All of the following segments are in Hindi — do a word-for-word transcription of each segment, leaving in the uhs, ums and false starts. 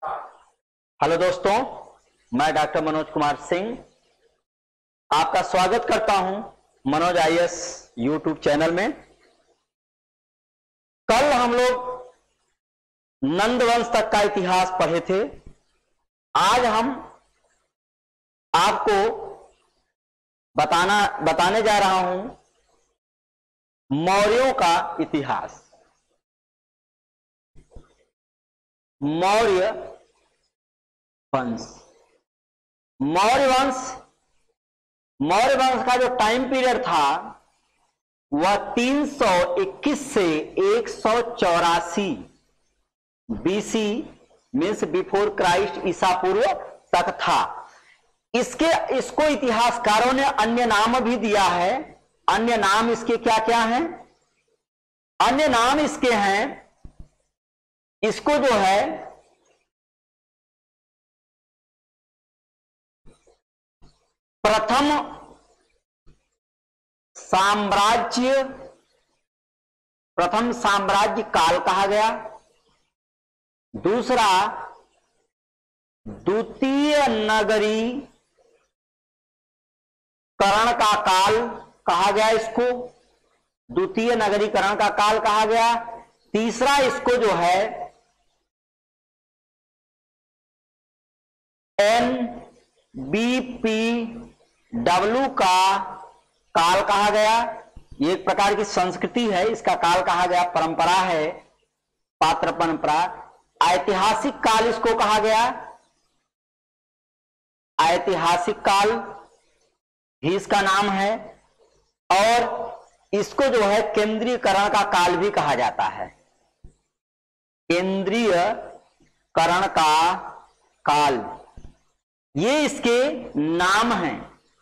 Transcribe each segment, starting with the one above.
हेलो दोस्तों, मैं डॉक्टर मनोज कुमार सिंह आपका स्वागत करता हूं मनोज आईएएस यूट्यूब चैनल में। कल हम लोग नंदवंश तक का इतिहास पढ़े थे। आज हम आपको बताना बताने जा रहा हूं मौर्यों का इतिहास। मौर्य वंश मौर्य वंश मौर्य वंश का जो टाइम पीरियड था वह तीन सौ इक्कीस से एक सौ चौरासी बीसी मीन्स बिफोर क्राइस्ट ईसा पूर्व तक था। इसके इसको इतिहासकारों ने अन्य नाम भी दिया है। अन्य नाम इसके क्या क्या हैं? अन्य नाम इसके हैं, इसको जो है प्रथम साम्राज्य प्रथम साम्राज्य काल कहा गया। दूसरा द्वितीय नगरीकरण का काल कहा गया, इसको द्वितीय नगरीकरण का काल कहा गया। तीसरा इसको जो है एन बी पी डब्ल्यू का काल कहा गया। ये एक प्रकार की संस्कृति है, इसका काल कहा गया। परंपरा है, पात्र परंपरा। ऐतिहासिक काल इसको कहा गया, ऐतिहासिक काल भी इसका नाम है। और इसको जो है केंद्रीयकरण का काल भी कहा जाता है। केंद्रीयकरण का काल, ये इसके नाम हैं।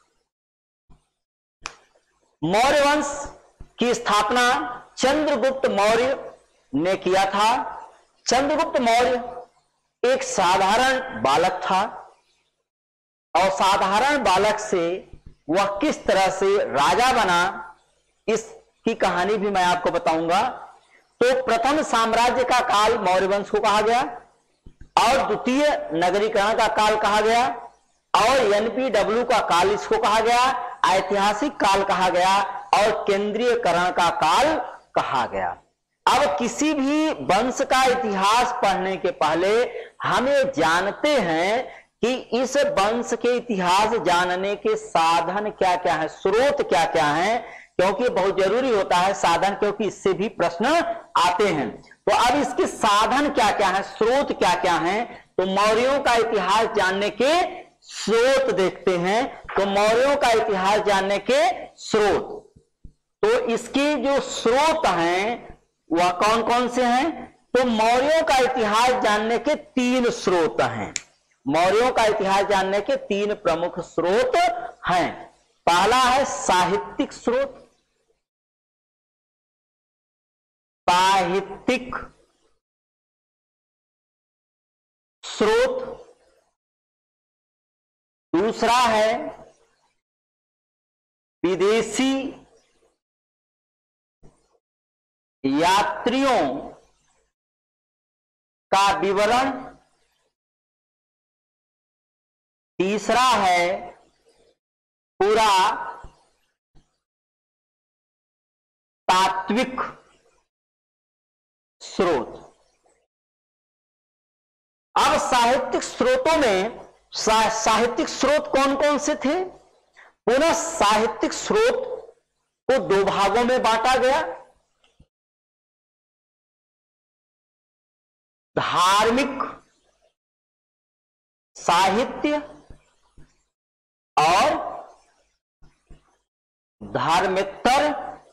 मौर्य वंश की स्थापना चंद्रगुप्त मौर्य ने किया था। चंद्रगुप्त मौर्य एक साधारण बालक था और साधारण बालक से वह किस तरह से राजा बना, इसकी कहानी भी मैं आपको बताऊंगा। तो प्रथम साम्राज्य का काल मौर्य वंश को कहा गया और द्वितीय नगरीकरण का काल कहा गया और एनपीडब्ल्यू का काल इसको कहा गया, ऐतिहासिक काल कहा गया और केंद्रीयकरण का काल कहा गया। अब किसी भी वंश का इतिहास पढ़ने के पहले हम ये जानते हैं कि इस वंश के इतिहास जानने के साधन क्या क्या है, स्रोत क्या क्या है, क्योंकि बहुत जरूरी होता है साधन, क्योंकि इससे भी प्रश्न आते हैं। तो अब इसके साधन क्या क्या है, स्रोत क्या क्या है, तो मौर्यों का इतिहास जानने के स्रोत देखते हैं। तो मौर्यों का इतिहास जानने के स्रोत, तो इसके जो स्रोत हैं वह कौन कौन से हैं? तो मौर्यों का इतिहास जानने के तीन स्रोत हैं। मौर्यों का इतिहास जानने के तीन प्रमुख स्रोत हैं। पहला है साहित्यिक स्रोत, साहित्यिक स्रोत। दूसरा है विदेशी यात्रियों का विवरण। तीसरा है पूरा तात्विक स्रोत। अब साहित्यिक स्रोतों में सा, साहित्यिक स्रोत कौन कौन से थे? पुनः साहित्यिक स्रोत को दो भागों में बांटा गया, धार्मिक साहित्य और धर्मेतर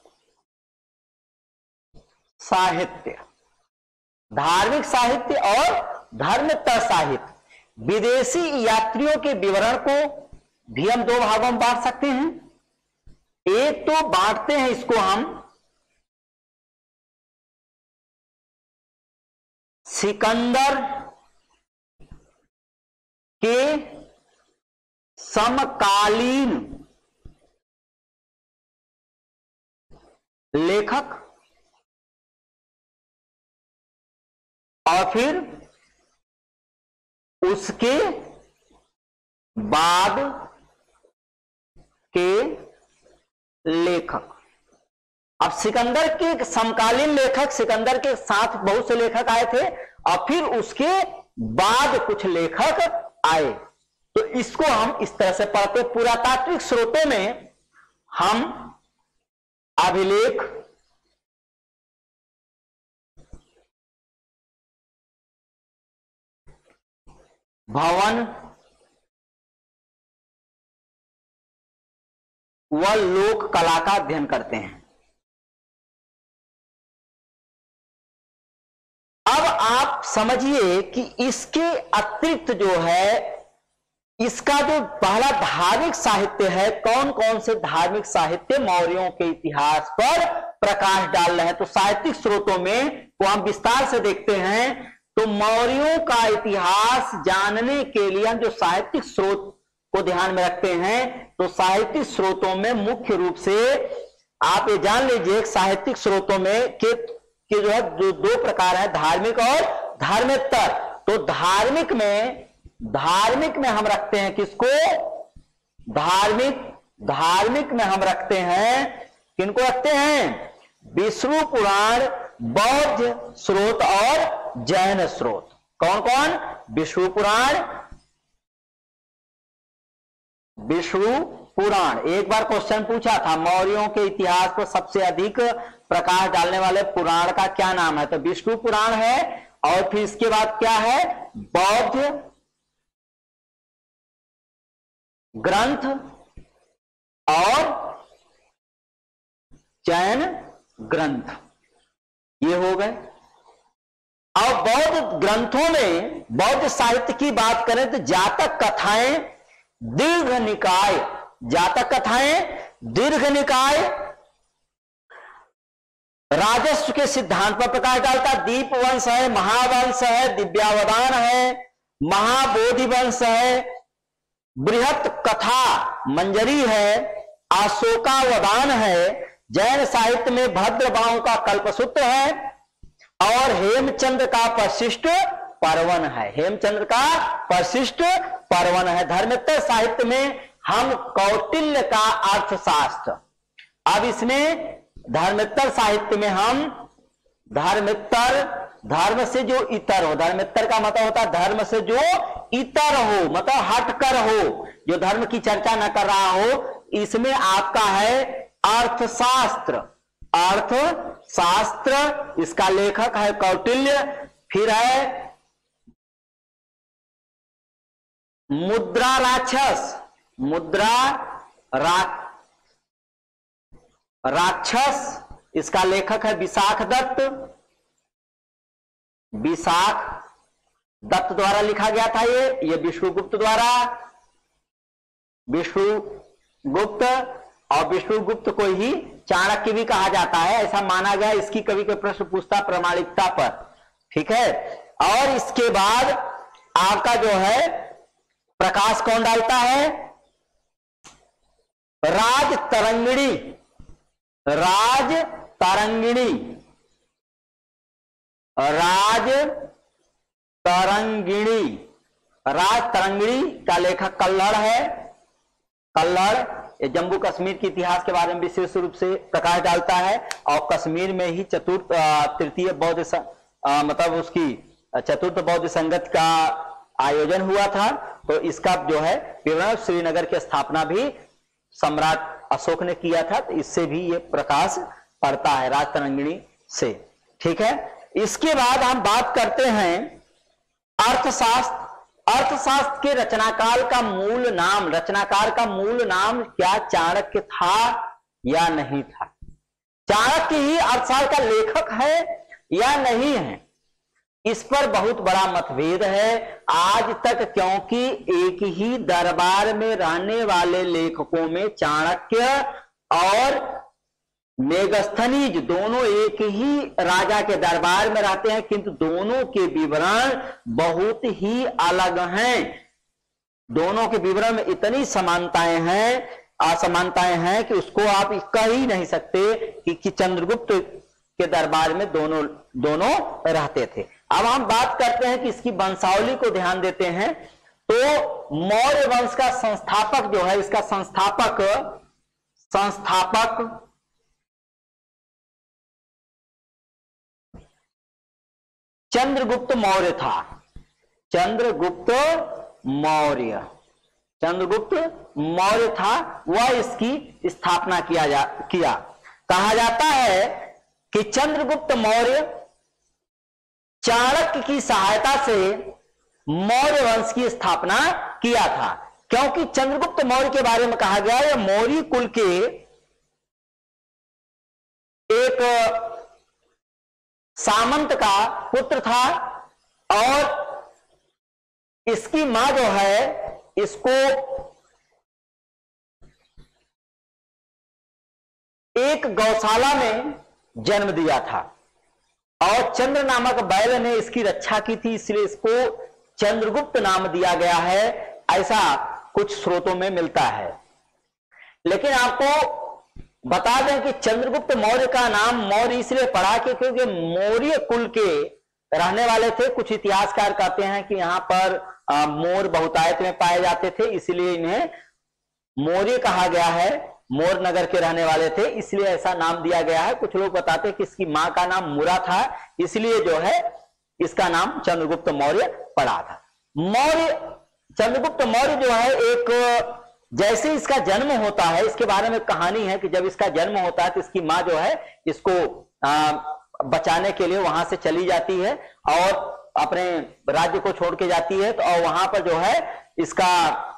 साहित्य। धार्मिक साहित्य और धर्मेतर साहित्य। विदेशी यात्रियों के विवरण को भी हम दो भागों में बांट सकते हैं। एक तो बांटते हैं इसको हम सिकंदर के समकालीन लेखक और फिर उसके बाद के लेखक। अब सिकंदर के समकालीन लेखक, सिकंदर के साथ बहुत से लेखक आए थे और फिर उसके बाद कुछ लेखक आए। तो इसको हम इस तरह से पढ़ते, पुरातात्विक स्रोतों में हम अभिलेख, भवन व लोक कला का अध्ययन करते हैं। अब आप समझिए कि इसके अतिरिक्त जो है, इसका जो पहला धार्मिक साहित्य है, कौन कौन से धार्मिक साहित्य मौर्यों के इतिहास पर प्रकाश डाल रहे हैं। तो साहित्यिक स्रोतों में को हम विस्तार से देखते हैं। तो मौर्यों का इतिहास जानने के लिए हम जो साहित्यिक स्रोत को ध्यान में रखते हैं, तो साहित्यिक स्रोतों में मुख्य रूप से आप ये जान लीजिए, साहित्यिक स्रोतों में के, के जो है जो दो प्रकार है, धार्मिक और धर्मेत्तर। तो धार्मिक में धार्मिक में हम रखते हैं किसको? धार्मिक धार्मिक में हम रखते हैं, किनको रखते हैं? विष्णु पुराण, बौद्ध स्रोत और जैन स्रोत। कौन कौन? विष्णु पुराण, विष्णु पुराण। एक बार क्वेश्चन पूछा था, मौर्यों के इतिहास पर सबसे अधिक प्रकाश डालने वाले पुराण का क्या नाम है? तो विष्णु पुराण है। और फिर इसके बाद क्या है? बौद्ध ग्रंथ और जैन ग्रंथ, ये हो गए। और बौद्ध ग्रंथों में, बौद्ध साहित्य की बात करें तो जातक कथाएं, दीर्घ निकाय, जातक कथाएं, दीर्घ निकाय राजस्व के सिद्धांत पर प्रकाश डालता। दीपवंश है, महावंश है, दिव्यावदान है, महाबोधि वंश है, बृहत कथा मंजरी है, अशोकावदान है। जैन साहित्य में भद्रबाहु का कल्पसूत्र है और हेमचंद्र का परिशिष्ट पर्वन है। हेमचंद्र का परिशिष्ट पर्वन है। धर्मेत्तर साहित्य में हम कौटिल्य का अर्थशास्त्र, अब इसमें धर्मेत्तर साहित्य में हम धर्मेत्तर, धर्म से जो इतर हो, धर्मेत्तर का मतलब होता है धर्म से जो इतर हो, मतलब हटकर हो, जो धर्म की चर्चा न कर रहा हो। इसमें आपका है अर्थशास्त्र, अर्थशास्त्र, इसका लेखक है कौटिल्य। फिर है मुद्रा राक्षस, मुद्रा रा, राक्षस, इसका लेखक है विशाख दत्त, विशाख दत्त द्वारा लिखा गया था। ये ये विष्णुगुप्त द्वारा, विष्णुगुप्त, और विष्णुगुप्त को ही चाणक्य भी कहा जाता है, ऐसा माना गया। इसकी कभी कोई प्रश्न पूछता प्रामाणिकता पर, ठीक है। और इसके बाद आपका जो है प्रकाश कौन डालता है? राज तरंगिणी, राज तरंगिणी, राज तरंगिणी, राज तरंगिणी का लेखक कल्हड़ है। कल्हड़ ये जम्मू कश्मीर के इतिहास के बारे में विशेष रूप से प्रकाश डालता है। और कश्मीर में ही चतुर्थ तृतीय बौद्ध मतलब उसकी चतुर्थ बौद्ध संगत का आयोजन हुआ था। तो इसका जो है विवरण, श्रीनगर की स्थापना भी सम्राट अशोक ने किया था। तो इससे भी ये प्रकाश पड़ता है राज तरंगिणी से, ठीक है। इसके बाद हम बात करते हैं अर्थशास्त्र। अर्थशास्त्र के रचनाकाल का मूल नाम, रचनाकार का मूल नाम क्या चाणक्य था या नहीं था? चाणक्य ही अर्थशास्त्र का लेखक है या नहीं है, इस पर बहुत बड़ा मतभेद है आज तक, क्योंकि एक ही दरबार में रहने वाले लेखकों में चाणक्य और मेगस्थनीज दोनों एक ही राजा के दरबार में रहते हैं, किंतु दोनों के विवरण बहुत ही अलग हैं। दोनों के विवरण में इतनी समानताएं हैं, असमानताएं हैं कि उसको आप कह ही नहीं सकते कि, कि चंद्रगुप्त के दरबार में दोनों दोनों रहते थे। अब हम बात करते हैं कि इसकी वंशावली को ध्यान देते हैं। तो मौर्य वंश का संस्थापक जो है, इसका संस्थापक संस्थापक चंद्रगुप्त मौर्य था। चंद्रगुप्त मौर्य चंद्रगुप्त मौर्य था, वह इसकी स्थापना किया जा किया। कहा जाता है कि चंद्रगुप्त मौर्य चाणक्य की सहायता से मौर्य वंश की स्थापना किया था, क्योंकि चंद्रगुप्त मौर्य के बारे में कहा गया यह मौर्य कुल के एक सामंत का पुत्र था और इसकी मां जो है इसको एक गौशाला में जन्म दिया था और चंद्र नामक बैल ने इसकी रक्षा की थी, इसलिए इसको चंद्रगुप्त नाम दिया गया है, ऐसा कुछ स्रोतों में मिलता है। लेकिन आपको बता दें कि चंद्रगुप्त मौर्य का नाम मौर्य इसलिए पड़ा कि क्योंकि मौर्य कुल के रहने वाले थे। कुछ इतिहासकार कहते हैं कि यहां पर आ, मोर बहुतायत में पाए जाते थे, इसलिए इन्हें मौर्य कहा गया है। मोर नगर के रहने वाले थे, इसलिए ऐसा नाम दिया गया है। कुछ लोग बताते हैं कि इसकी मां का नाम मुरा था, इसलिए जो है इसका नाम चंद्रगुप्त मौर्य पड़ा था। मौर्य चंद्रगुप्त मौर्य जो है एक, जैसे इसका जन्म होता है, इसके बारे में कहानी है कि जब इसका जन्म होता है तो इसकी मां जो है इसको आ, बचाने के लिए वहां से चली जाती है और अपने राज्य को छोड़ के जाती है। तो और वहां पर जो है इसका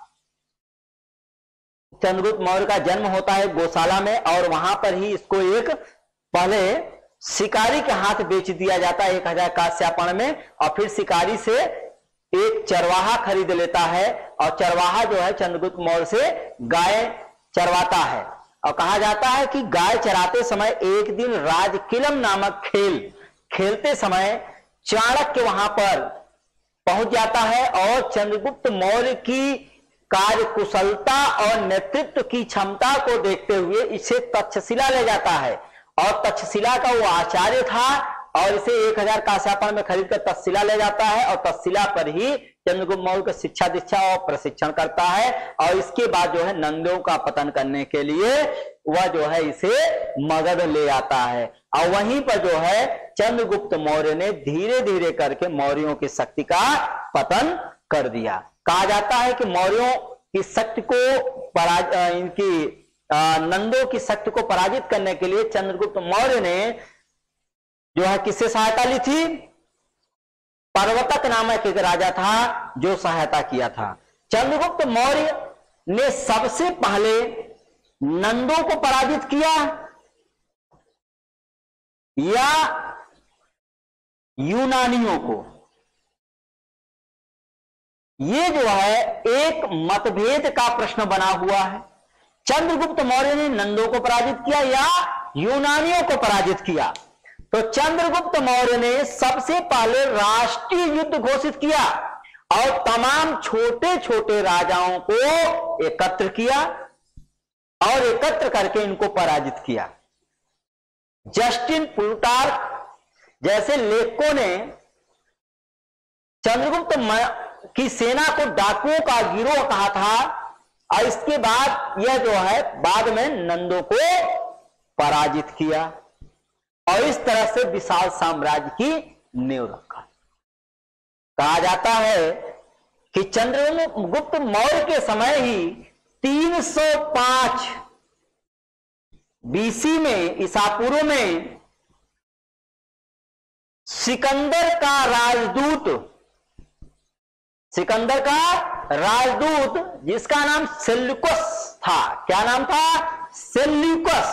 चंद्रगुप्त मौर्य का जन्म होता है गौशाला में, और वहां पर ही इसको एक पहले शिकारी के हाथ बेच दिया जाता है एक हजार काश्यापण में, और फिर शिकारी से एक चरवाहा खरीद लेता है और चरवाहा जो है चंद्रगुप्त मौर्य से गाय चरवाता है। और कहा जाता है कि गाय चराते समय एक दिन राजकिलम नामक खेल खेलते समय चाणक्य वहां पर पहुंच जाता है और चंद्रगुप्त मौर्य की कार्यकुशलता और नेतृत्व की क्षमता को देखते हुए इसे तक्षशिला ले जाता है। और तक्षशिला का वो आचार्य था और इसे एक हजार काश्यापण में खरीद कर तक्षशिला ले जाता है और तक्षशिला पर ही चंद्रगुप्त मौर्य को शिक्षा दीक्षा और प्रशिक्षण करता है। और इसके बाद जो है नंदों का पतन करने के लिए वह जो है इसे मगध ले आता है, और वहीं पर जो है चंद्रगुप्त मौर्य ने धीरे धीरे करके मौर्यों की शक्ति का पतन कर दिया। कहा जाता है कि मौर्यों की शक्ति को पराज इनकी नंदों की शक्ति को पराजित करने के लिए चंद्रगुप्त मौर्य ने जो है किससे सहायता ली थी? पर्वतक नामक एक राजा था जो सहायता किया था। चंद्रगुप्त मौर्य ने सबसे पहले नंदों को पराजित किया या यूनानियों को? ये जो है एक मतभेद का प्रश्न बना हुआ है। चंद्रगुप्त मौर्य ने नंदों को पराजित किया या यूनानियों को पराजित किया? तो चंद्रगुप्त मौर्य ने सबसे पहले राष्ट्रीय युद्ध घोषित किया और तमाम छोटे छोटे राजाओं को एकत्र किया और एकत्र करके इनको पराजित किया। जस्टिन प्लूटार्क जैसे लेखकों ने चंद्रगुप्त की सेना को डाकुओं का गिरोह कहा था और इसके बाद यह जो है बाद में नंदों को पराजित किया और इस तरह से विशाल साम्राज्य की नींव रखा। कहा जाता है कि चंद्रगुप्त मौर्य के समय ही तीन सौ पांच बीसी में ईसा पूर्व में सिकंदर का राजदूत सिकंदर का राजदूत जिसका नाम सेल्यूकस था, क्या नाम था? Seleucus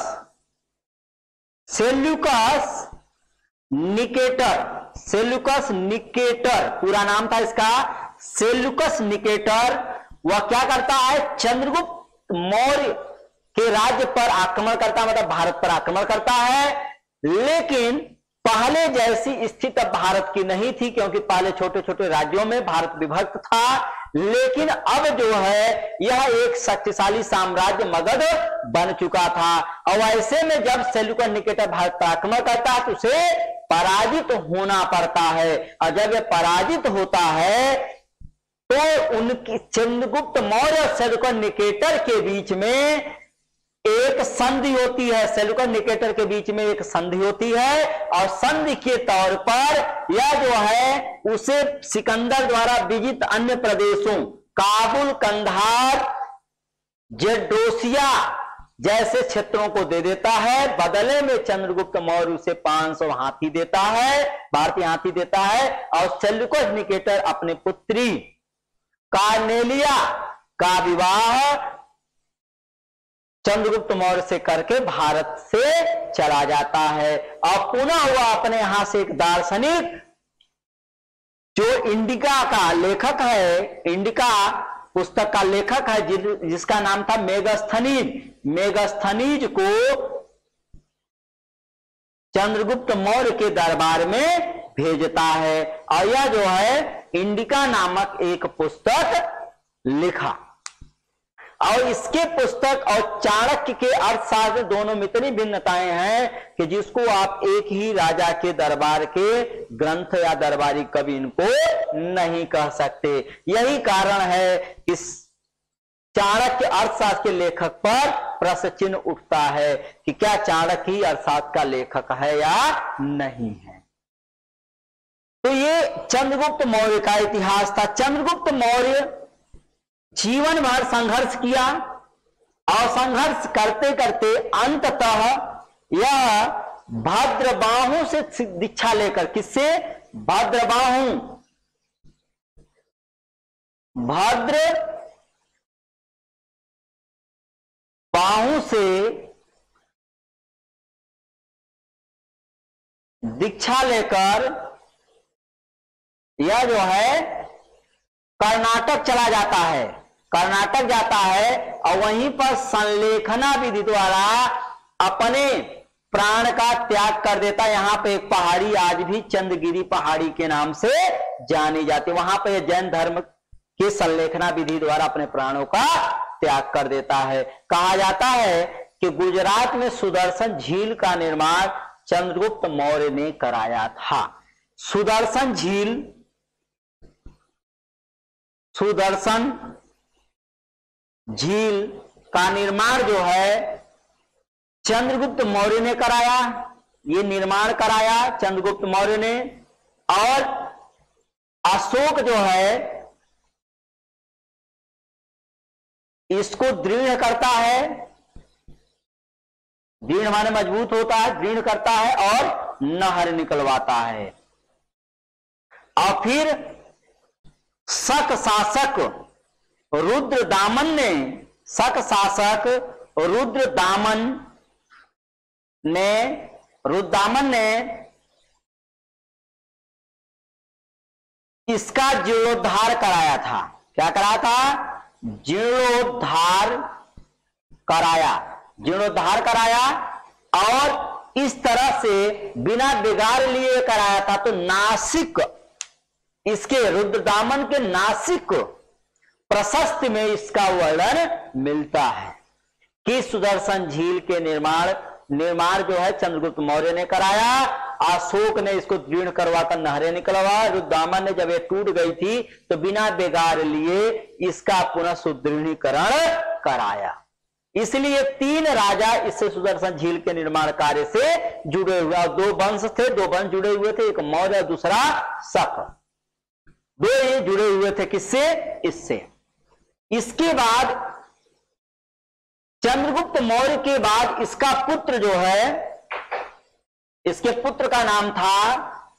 Seleucus Nicator Seleucus Nicator पूरा नाम था इसका, सेल्यूकस निकेटर। वह क्या करता है? चंद्रगुप्त मौर्य के राज्य पर आक्रमण करता, मतलब भारत पर आक्रमण करता है, लेकिन पहले जैसी स्थिति अब भारत की नहीं थी क्योंकि पहले छोटे छोटे राज्यों में भारत विभक्त था, लेकिन अब जो है यह एक शक्तिशाली साम्राज्य मगध बन चुका था। और ऐसे में जब सेल्यूकस निकेटर भारत पर आक्रमण करता है तो उसे पराजित होना पड़ता है। और जब ये पराजित होता है तो उनकी चंद्रगुप्त मौर्य और सेल्यूकस निकेटर के बीच में एक संधि होती है। सेल्यूकस निकेटर के बीच में एक संधि होती है और संधि के तौर पर यह जो है उसे सिकंदर द्वारा विजित अन्य प्रदेशों काबुल, कंधार, जेडोसिया जैसे क्षेत्रों को दे देता है। बदले में चंद्रगुप्त मौर्य उसे पांच सौ हाथी देता है, भारतीय हाथी देता है। और सेल्यूकस निकेटर अपने पुत्री कार्नेलिया का विवाह चंद्रगुप्त मौर्य से करके भारत से चला जाता है। और पुनः हुआ अपने यहां से एक दार्शनिक जो इंडिका का लेखक है, इंडिका पुस्तक का लेखक है, जि, जिसका नाम था मेगास्थनीज। मेगास्थनीज को चंद्रगुप्त मौर्य के दरबार में भेजता है और यह जो है इंडिका नामक एक पुस्तक लिखा। और इसके पुस्तक और चाणक्य के अर्थशास्त्र दोनों में इतनी भिन्नताएं हैं कि जिसको आप एक ही राजा के दरबार के ग्रंथ या दरबारी कवि इनको नहीं कह सकते। यही कारण है कि चाणक्य अर्थशास्त्र के लेखक पर प्रश्न चिन्ह उठता है कि क्या चाणक्य ही अर्थशास्त्र का लेखक है या नहीं है। तो ये चंद्रगुप्त मौर्य का इतिहास था। चंद्रगुप्त मौर्य जीवन भर संघर्ष किया और संघर्ष करते करते अंततः यह भद्रबाहु से दीक्षा लेकर, किससे? भद्रबाहु, भद्र बाहु से दीक्षा लेकर यह जो है कर्नाटक चला जाता है। कर्नाटक जाता है और वहीं पर संलेखना विधि द्वारा अपने प्राण का त्याग कर देता। यहां पे एक पहाड़ी आज भी चंद्रगिरी पहाड़ी के नाम से जानी जाती है। वहां पर जैन धर्म के संलेखना विधि द्वारा अपने प्राणों का त्याग कर देता है। कहा जाता है कि गुजरात में सुदर्शन झील का निर्माण चंद्रगुप्त मौर्य ने कराया था। सुदर्शन झील सुदर्शन झील का निर्माण जो है चंद्रगुप्त मौर्य ने कराया। ये निर्माण कराया चंद्रगुप्त मौर्य ने। और अशोक जो है इसको दृढ़ करता है। दृढ़ माने मजबूत होता है, दृढ़ करता है और नहर निकलवाता है। और फिर शक शासक रुद्रदामन ने शक शासक रुद्रदामन ने रुद्रदामन ने इसका जीर्णोद्धार कराया था। क्या कराया था? जीर्णोद्धार कराया जीर्णोद्धार कराया और इस तरह से बिना बिगाड़ लिए कराया था। तो नासिक, इसके रुद्रदामन के नासिक प्रशस्ति में इसका वर्णन मिलता है कि सुदर्शन झील के निर्माण निर्माण जो है चंद्रगुप्त मौर्य ने कराया। अशोक ने इसको दृढ़ करवाकर नहरें निकलवा। रुद्रदामन ने जब ये टूट गई थी तो बिना बिगाड़ लिए इसका पुनः सुदृढ़ीकरण कराया। इसलिए तीन राजा इससे सुदर्शन झील के निर्माण कार्य से जुड़े हुए, और दो वंश थे, दो वंश जुड़े हुए थे, एक मौर्य और दूसरा शक। दो ये जुड़े हुए थे किससे? इससे। इसके बाद चंद्रगुप्त मौर्य के बाद इसका पुत्र जो है, इसके पुत्र का नाम था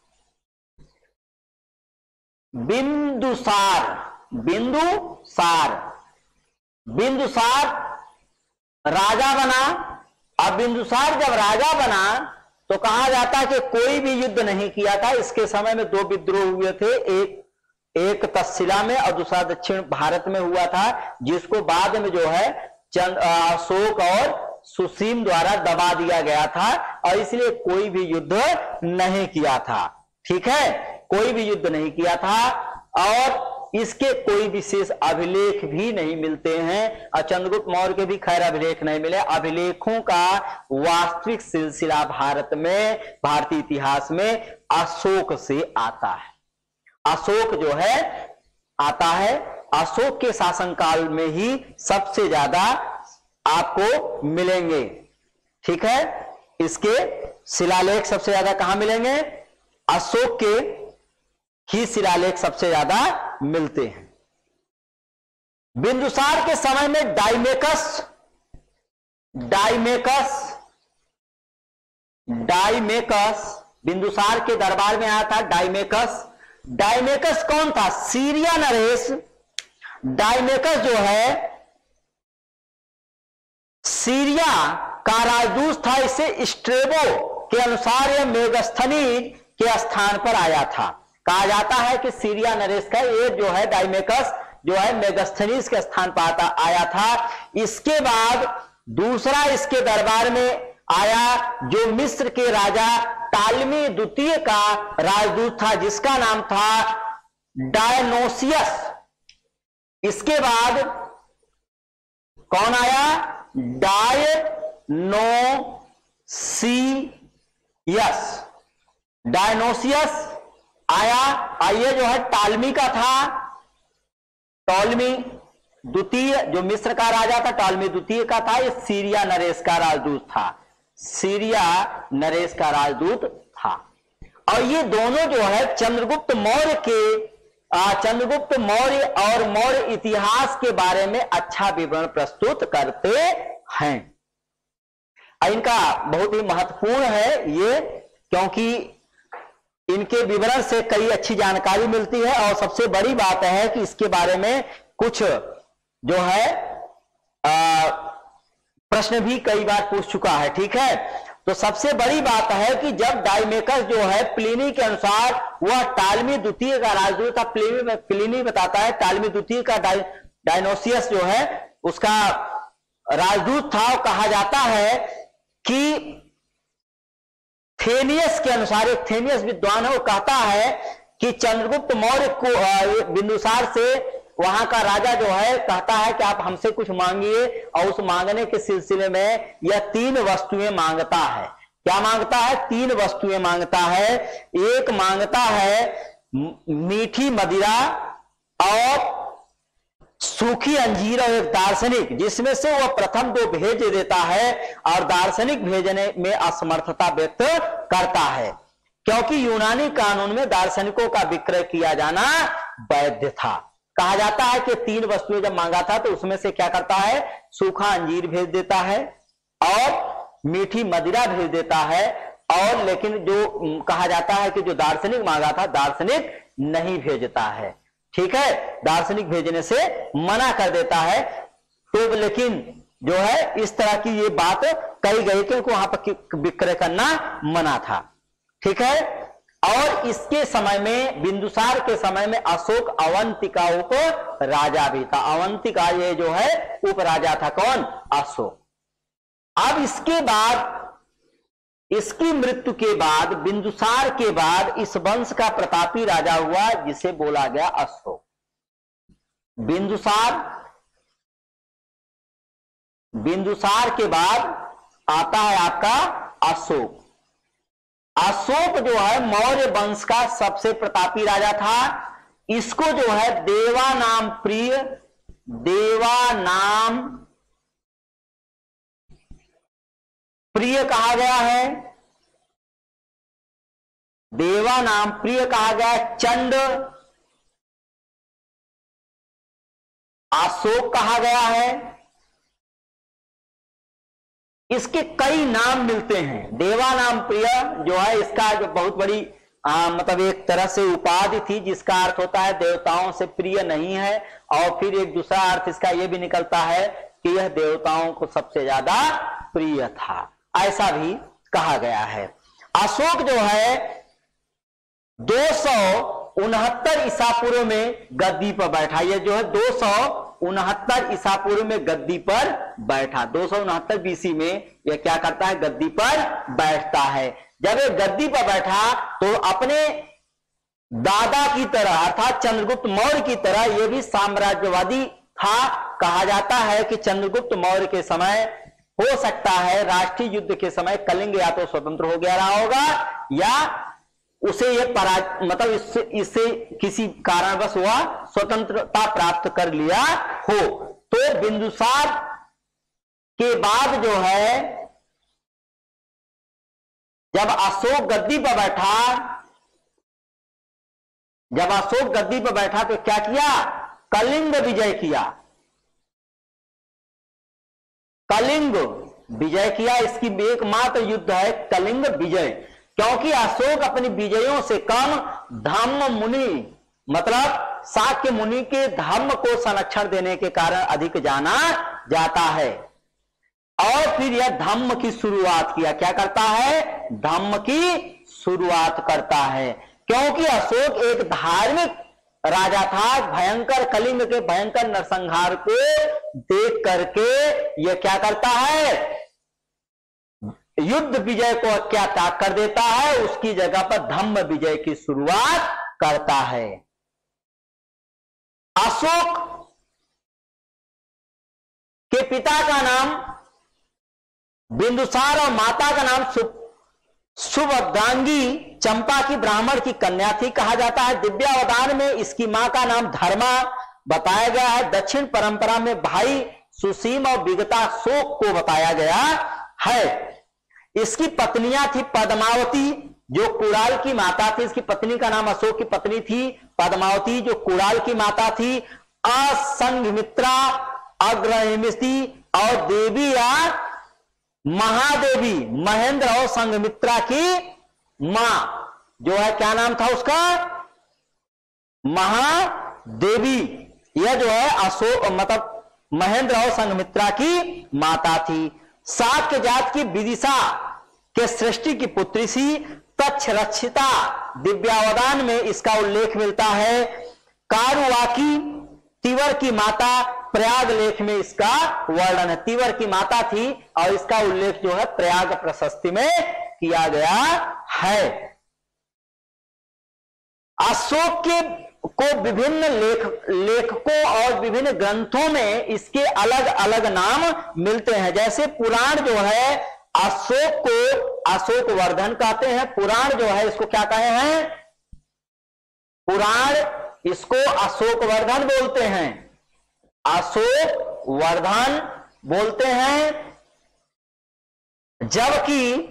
बिंदुसार। बिंदुसार बिंदुसार राजा बना। अब बिंदुसार जब राजा बना तो कहा जाता है कि कोई भी युद्ध नहीं किया था। इसके समय में दो विद्रोह हुए थे, एक एक तक्षशिला में और दूसरा दक्षिण भारत में हुआ था, जिसको बाद में जो है चंद अशोक और सुसीम द्वारा दबा दिया गया था और इसलिए कोई भी युद्ध नहीं किया था। ठीक है, कोई भी युद्ध नहीं किया था। और इसके कोई विशेष अभिलेख भी नहीं मिलते हैं और चंद्रगुप्त मौर्य के भी खैर अभिलेख नहीं मिले। अभिलेखों का वास्तविक सिलसिला भारत में, भारतीय इतिहास में अशोक से आता है। अशोक जो है आता है, अशोक के शासनकाल में ही सबसे ज्यादा आपको मिलेंगे। ठीक है, इसके शिलालेख सबसे ज्यादा कहां मिलेंगे? अशोक के ही शिलालेख सबसे ज्यादा मिलते हैं। बिंदुसार के समय में डाइमेकस डाइमेकस डाइमेकस बिंदुसार के दरबार में आया था। डाइमेकस डाइमेकस कौन था? सीरिया नरेश। डाइमेकस जो है सीरिया का राजदूत था। इसे स्ट्रेबो के अनुसार यह मेगस्थनीज के स्थान पर आया था। कहा जाता है कि सीरिया नरेश का ये जो है डाइमेकस जो है मेगस्थनीज के स्थान पर आता आया था। इसके बाद दूसरा इसके दरबार में आया जो मिस्र के राजा टालमी द्वितीय का राजदूत था, जिसका नाम था डायनोसियस। इसके बाद कौन आया? डायनोसियस। डायनोसियस आया। आइए जो है टालमी का था, टॉलमी द्वितीय जो मिस्र का राजा था, टॉलमी द्वितीय का था। ये सीरिया नरेश का राजदूत था। सीरिया नरेश का राजदूत था। और ये दोनों जो है चंद्रगुप्त मौर्य के चंद्रगुप्त मौर्य और मौर्य इतिहास के बारे में अच्छा विवरण प्रस्तुत करते हैं। इनका बहुत ही महत्वपूर्ण है ये, क्योंकि इनके विवरण से कई अच्छी जानकारी मिलती है। और सबसे बड़ी बात है कि इसके बारे में कुछ जो है आ, प्रश्न भी कई बार पूछ चुका है। ठीक है, तो सबसे बड़ी बात है कि जब डाइमेकस जो है प्लिनी के अनुसार वह टालमी द्वितीय का राजदूत था। प्लिनी प्लिनी बताता है टालमी द्वितीय का डाइ, डायनोसियस जो है उसका राजदूत था। और कहा जाता है कि थेनियस के अनुसार, एक थेनियस विद्वान है, वो कहता है कि चंद्रगुप्त मौर्य को बिंदुसार से वहां का राजा जो है कहता है कि आप हमसे कुछ मांगिए। और उस मांगने के सिलसिले में यह तीन वस्तुएं मांगता है। क्या मांगता है? तीन वस्तुएं मांगता है। एक मांगता है मीठी मदिरा और सूखी अंजीर और एक दार्शनिक, जिसमें से वह प्रथम दो भेज देता है और दार्शनिक भेजने में असमर्थता व्यक्त करता है, क्योंकि यूनानी कानून में दार्शनिकों का विक्रय किया जाना वैध था। कहा जाता है कि तीन वस्तुएं जब मांगा था तो उसमें से क्या करता है? सूखा अंजीर भेज देता है और मीठी मदिरा भेज देता है। और लेकिन जो कहा जाता है कि जो दार्शनिक मांगा था, दार्शनिक नहीं भेजता है। ठीक है, दार्शनिक भेजने से मना कर देता है। तो लेकिन जो है इस तरह की ये बात कही गई कि वहां पर विक्रय करना मना था। ठीक है, और इसके समय में बिंदुसार के समय में अशोक अवंतिका उप राजा भी था। अवंतिका ये जो है उप राजा था। कौन? अशोक। अब इसके बाद, इसकी मृत्यु के बाद, बिंदुसार के बाद इस वंश का प्रतापी राजा हुआ जिसे बोला गया अशोक। बिंदुसार बिंदुसार के बाद आता है आपका अशोक। अशोक जो है मौर्य वंश का सबसे प्रतापी राजा था। इसको जो है देवा नाम प्रिय देवा नाम प्रिय कहा गया है। देवा नाम प्रिय कहा गया है। चंड अशोक कहा गया है। इसके कई नाम मिलते हैं। देवा नाम प्रिय जो है इसका जो बहुत बड़ी आ, मतलब एक तरह से उपाधि थी, जिसका अर्थ होता है देवताओं से प्रिय नहीं है। और फिर एक दूसरा अर्थ इसका यह भी निकलता है कि यह देवताओं को सबसे ज्यादा प्रिय था, ऐसा भी कहा गया है। अशोक जो है दो सौ उनहत्तर ईसा पूर्व में गद्दी पर बैठा। यह जो है दो सौ उनहत्तर ईसा पूर्व में गद्दी पर बैठा। दो सौ उनहत्तर बीसी में यह क्या करता है? गद्दी पर बैठता है। जब ये गद्दी पर बैठा तो अपने दादा की तरह अर्थात चंद्रगुप्त मौर्य की तरह यह भी साम्राज्यवादी था। कहा जाता है कि चंद्रगुप्त मौर्य के समय हो सकता है राष्ट्रीय युद्ध के समय कलिंग या तो स्वतंत्र हो गया रहा होगा या उसे यह पराज मतलब इससे इससे किसी कारणवश हुआ स्वतंत्रता प्राप्त कर लिया हो। तो बिंदुसार के बाद जो है जब अशोक गद्दी पर बैठा जब अशोक गद्दी पर बैठा तो क्या किया? कलिंग विजय किया। कलिंग विजय किया। इसकी एकमात्र युद्ध है कलिंग विजय, क्योंकि अशोक अपनी विजयों से कम धम्म मुनि मतलब शाक्य मुनि के धर्म को संरक्षण देने के कारण अधिक जाना जाता है। और फिर यह धम्म की शुरुआत किया। क्या करता है? धम्म की शुरुआत करता है, क्योंकि अशोक एक धार्मिक राजा था। भयंकर कलिंग के भयंकर नरसंहार को देख करके यह क्या करता है? युद्ध विजय को क्या त्याग कर देता है, उसकी जगह पर धम्म विजय की शुरुआत करता है। अशोक के पिता का नाम बिंदुसार और माता का नाम सुभद्रांगी चंपा की ब्राह्मण की कन्या थी कहा जाता है। दिव्यावदान में इसकी मां का नाम धर्मा बताया गया है। दक्षिण परंपरा में भाई सुसीम और विगता शोक को बताया गया है। इसकी पत्नियां थी पद्मावती जो कुणाल की माता थी। इसकी पत्नी का नाम अशोक की पत्नी थी पद्मावती जो कुणाल की माता थी। असंघमित्रा अग्रहिमिति और देवी या महादेवी महेंद्र और संघमित्रा की मां जो है क्या नाम था उसका? महादेवी। यह जो है अशोक मतलब महेंद्र और संघमित्रा की माता थी। शाक्य जात की विदिशा के सृष्टि की पुत्री सी तक्षरक्षिता दिव्यावदान में इसका उल्लेख मिलता है। कारुवाकी तिवर की माता प्रयाग लेख में इसका वर्णन है। तिवर की माता थी और इसका उल्लेख जो है प्रयाग प्रशस्ति में किया गया है। अशोक के को विभिन्न लेख लेखकों और विभिन्न ग्रंथों में इसके अलग अलग नाम मिलते हैं। जैसे पुराण जो है अशोक को अशोक वर्धन कहते हैं। पुराण जो है इसको क्या कहे हैं? पुराण इसको अशोक वर्धन बोलते हैं। अशोक वर्धन बोलते हैं। जबकि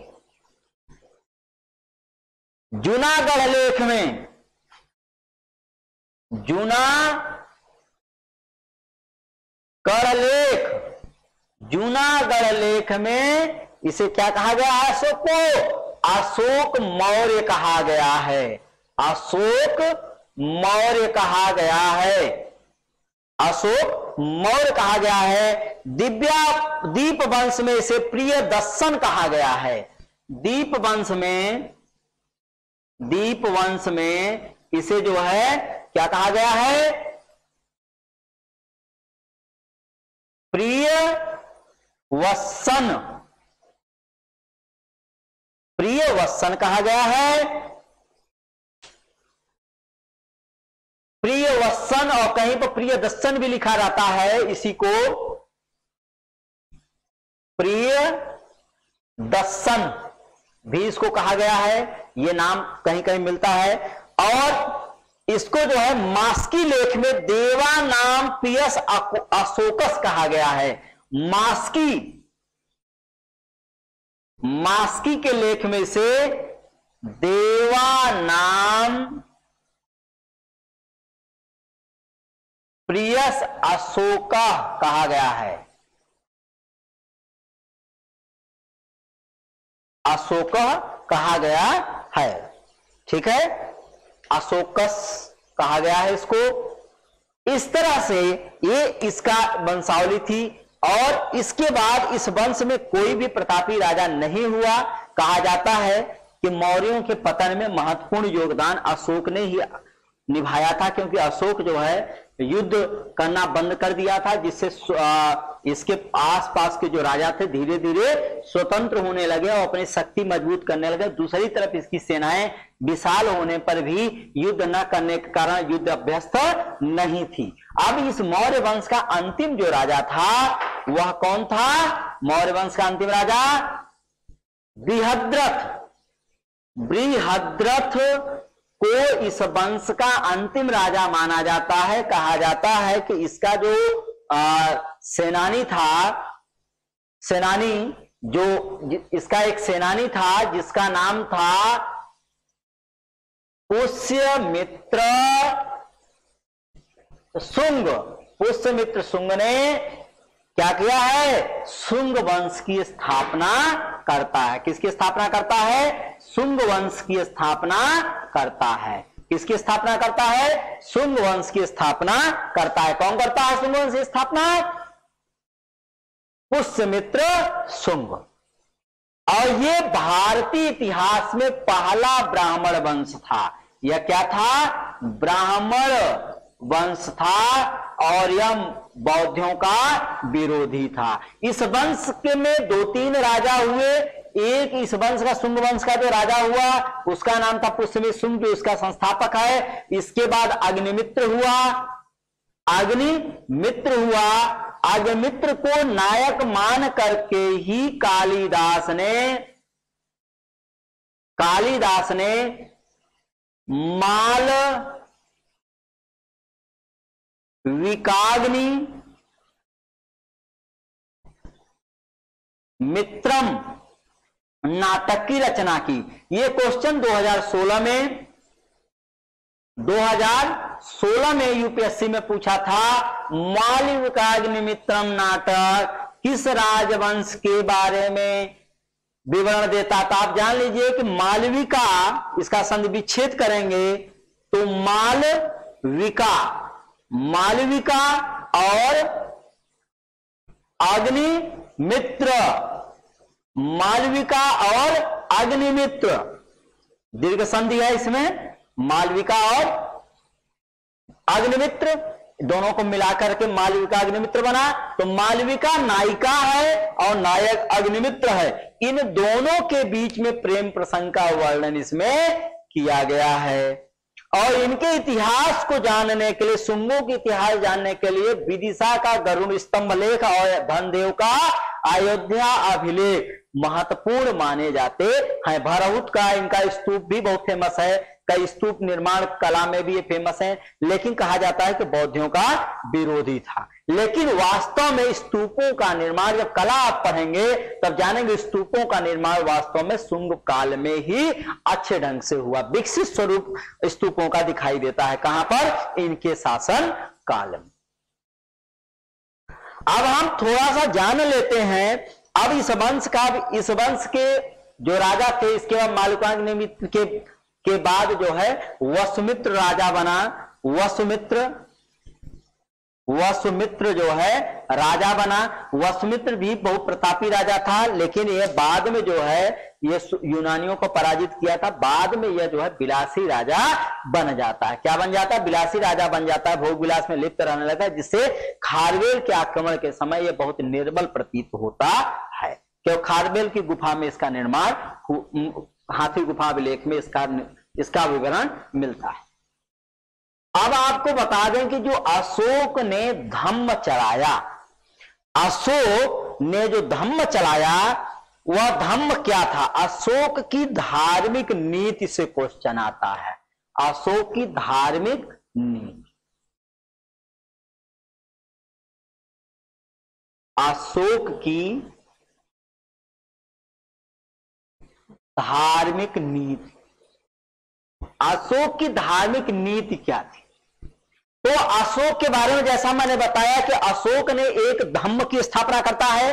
जूनागढ़ लेख में जूनागढ़ लेख जूनागढ़ लेख में इसे क्या कहा गया है? अशोक को अशोक मौर्य कहा गया है। अशोक मौर्य कहा गया है। अशोक मौर्य कहा गया है। दिव्या दीप वंश में इसे प्रिय दर्शन कहा गया है। दीप वंश में दीप वंश में इसे जो है क्या कहा गया है? प्रिय वत्सन प्रिय वत्सन कहा गया है। प्रिय वत्सन और कहीं पर प्रिय दर्शन भी लिखा रहता है। इसी को प्रिय दर्शन भी इसको कहा गया है। यह नाम कहीं कहीं मिलता है। और इसको जो है मास्की लेख में देवा नाम पियस अशोकस कहा गया है। मास्की मास्की के लेख में से देवा नाम प्रियस अशोका कहा गया है। अशोक कहा गया है। ठीक है, अशोकस कहा गया है इसको। इस तरह से ये इसका वंशावली थी। और इसके बाद इस वंश में कोई भी प्रतापी राजा नहीं हुआ। कहा जाता है कि मौर्यों के पतन में महत्वपूर्ण योगदान अशोक ने ही निभाया था, क्योंकि अशोक जो है युद्ध करना बंद कर दिया था, जिससे इसके आसपास के जो राजा थे धीरे धीरे स्वतंत्र होने लगे और अपनी शक्ति मजबूत करने लगे। दूसरी तरफ इसकी सेनाएं विशाल होने पर भी युद्ध न करने के कारण युद्ध अभ्यस्त नहीं थी। अब इस मौर्य वंश का अंतिम जो राजा था वह कौन था? मौर्य वंश का अंतिम राजा बृहद्रथ। बृहद्रथ को इस वंश का अंतिम राजा माना जाता है। कहा जाता है कि इसका जो आ, सेनानी था, सेनानी जो इसका एक सेनानी था जिसका नाम था पुष्यमित्र शुंग। पुष्यमित्र शुंग ने क्या किया है? शुंग वंश की स्थापना करता है। किसकी स्थापना करता है? शुंग वंश की स्थापना करता है। किसकी स्थापना करता है? शुंग वंश की स्थापना करता है। कौन करता है शुंग वंश की स्थापना? पुष्यमित्र शुंग। और ये भारतीय इतिहास में पहला ब्राह्मण वंश था। यह क्या था? ब्राह्मण वंश था और यह बौद्धों का विरोधी था। इस वंश के में दो तीन राजा हुए। एक इस वंश का शुंग वंश का जो राजा हुआ उसका नाम था पुष्यमित्र शुंग, जो इसका संस्थापक है। इसके बाद अग्निमित्र हुआ। अग्निमित्र हुआ अग्निमित्र को नायक मान करके ही कालिदास ने कालिदास ने माल विकाग्नि मित्रम नाटक की रचना की। यह क्वेश्चन दो हज़ार सोलह में दो हज़ार सोलह में यूपीएससी में पूछा था। माल विकाग्नि मित्रम नाटक किस राजवंश के बारे में विवरण देता था? आप जान लीजिए कि मालविका, इसका संधि विच्छेद करेंगे तो मालविका, मालविका और अग्निमित्र, मालविका और अग्निमित्र, दीर्घ संधि है इसमें, मालविका और अग्निमित्र, दोनों को मिलाकर के मालविका अग्निमित्र बना। तो मालविका नायिका है और नायक अग्निमित्र है। इन दोनों के बीच में प्रेम प्रसंग का वर्णन इसमें किया गया है। और इनके इतिहास को जानने के लिए, शुंगों के इतिहास जानने के लिए विदिशा का गरुड़ स्तंभ लेख और धनदेव का अयोध्या अभिलेख महत्वपूर्ण माने जाते हैं। भरहुत का इनका स्तूप भी बहुत फेमस है, कई स्तूप निर्माण कला में भी ये फेमस है। लेकिन कहा जाता है कि बौद्धियों का विरोधी था। लेकिन वास्तव में स्तूपों का निर्माण, जब कला आप पढ़ेंगे तब जानेंगे स्तूपों का निर्माण वास्तव में शुंग काल में ही अच्छे ढंग से हुआ। विकसित स्वरूप स्तूपों का दिखाई देता है। कहां पर? इनके शासन काल में। अब हम थोड़ा सा जान लेते हैं अब इस वंश का, इस वंश के जो राजा थे, इसके बाद मालविकाग्निमित्र के के बाद जो है वसुमित्र राजा बना। वसुमित्र वसुमित्र जो है राजा बना। वसुमित्र भी बहुत प्रतापी राजा था, लेकिन यह बाद में जो है ये यूनानियों को पराजित किया था। बाद में यह जो है विलासी राजा बन जाता है। क्या बन जाता है? विलासी राजा बन जाता है। भोग विलास में लिप्त रहने लगा, जिससे खारवेल के आक्रमण के समय यह बहुत निर्बल प्रतीत होता है। क्यों? खारवेल की गुफा में इसका निर्माण, हाथी गुफा अभिलेख में इसका इसका विवरण मिलता है। अब आपको बता दें कि जो अशोक ने धम्म चलाया, अशोक ने जो धम्म चलाया वह धम्म क्या था? अशोक की धार्मिक नीति से क्वेश्चन आता है। अशोक की धार्मिक नीति, अशोक की धार्मिक नीति, अशोक की धार्मिक नीति क्या थी? तो अशोक के बारे में जैसा मैंने बताया कि अशोक ने एक धम्म की स्थापना करता है।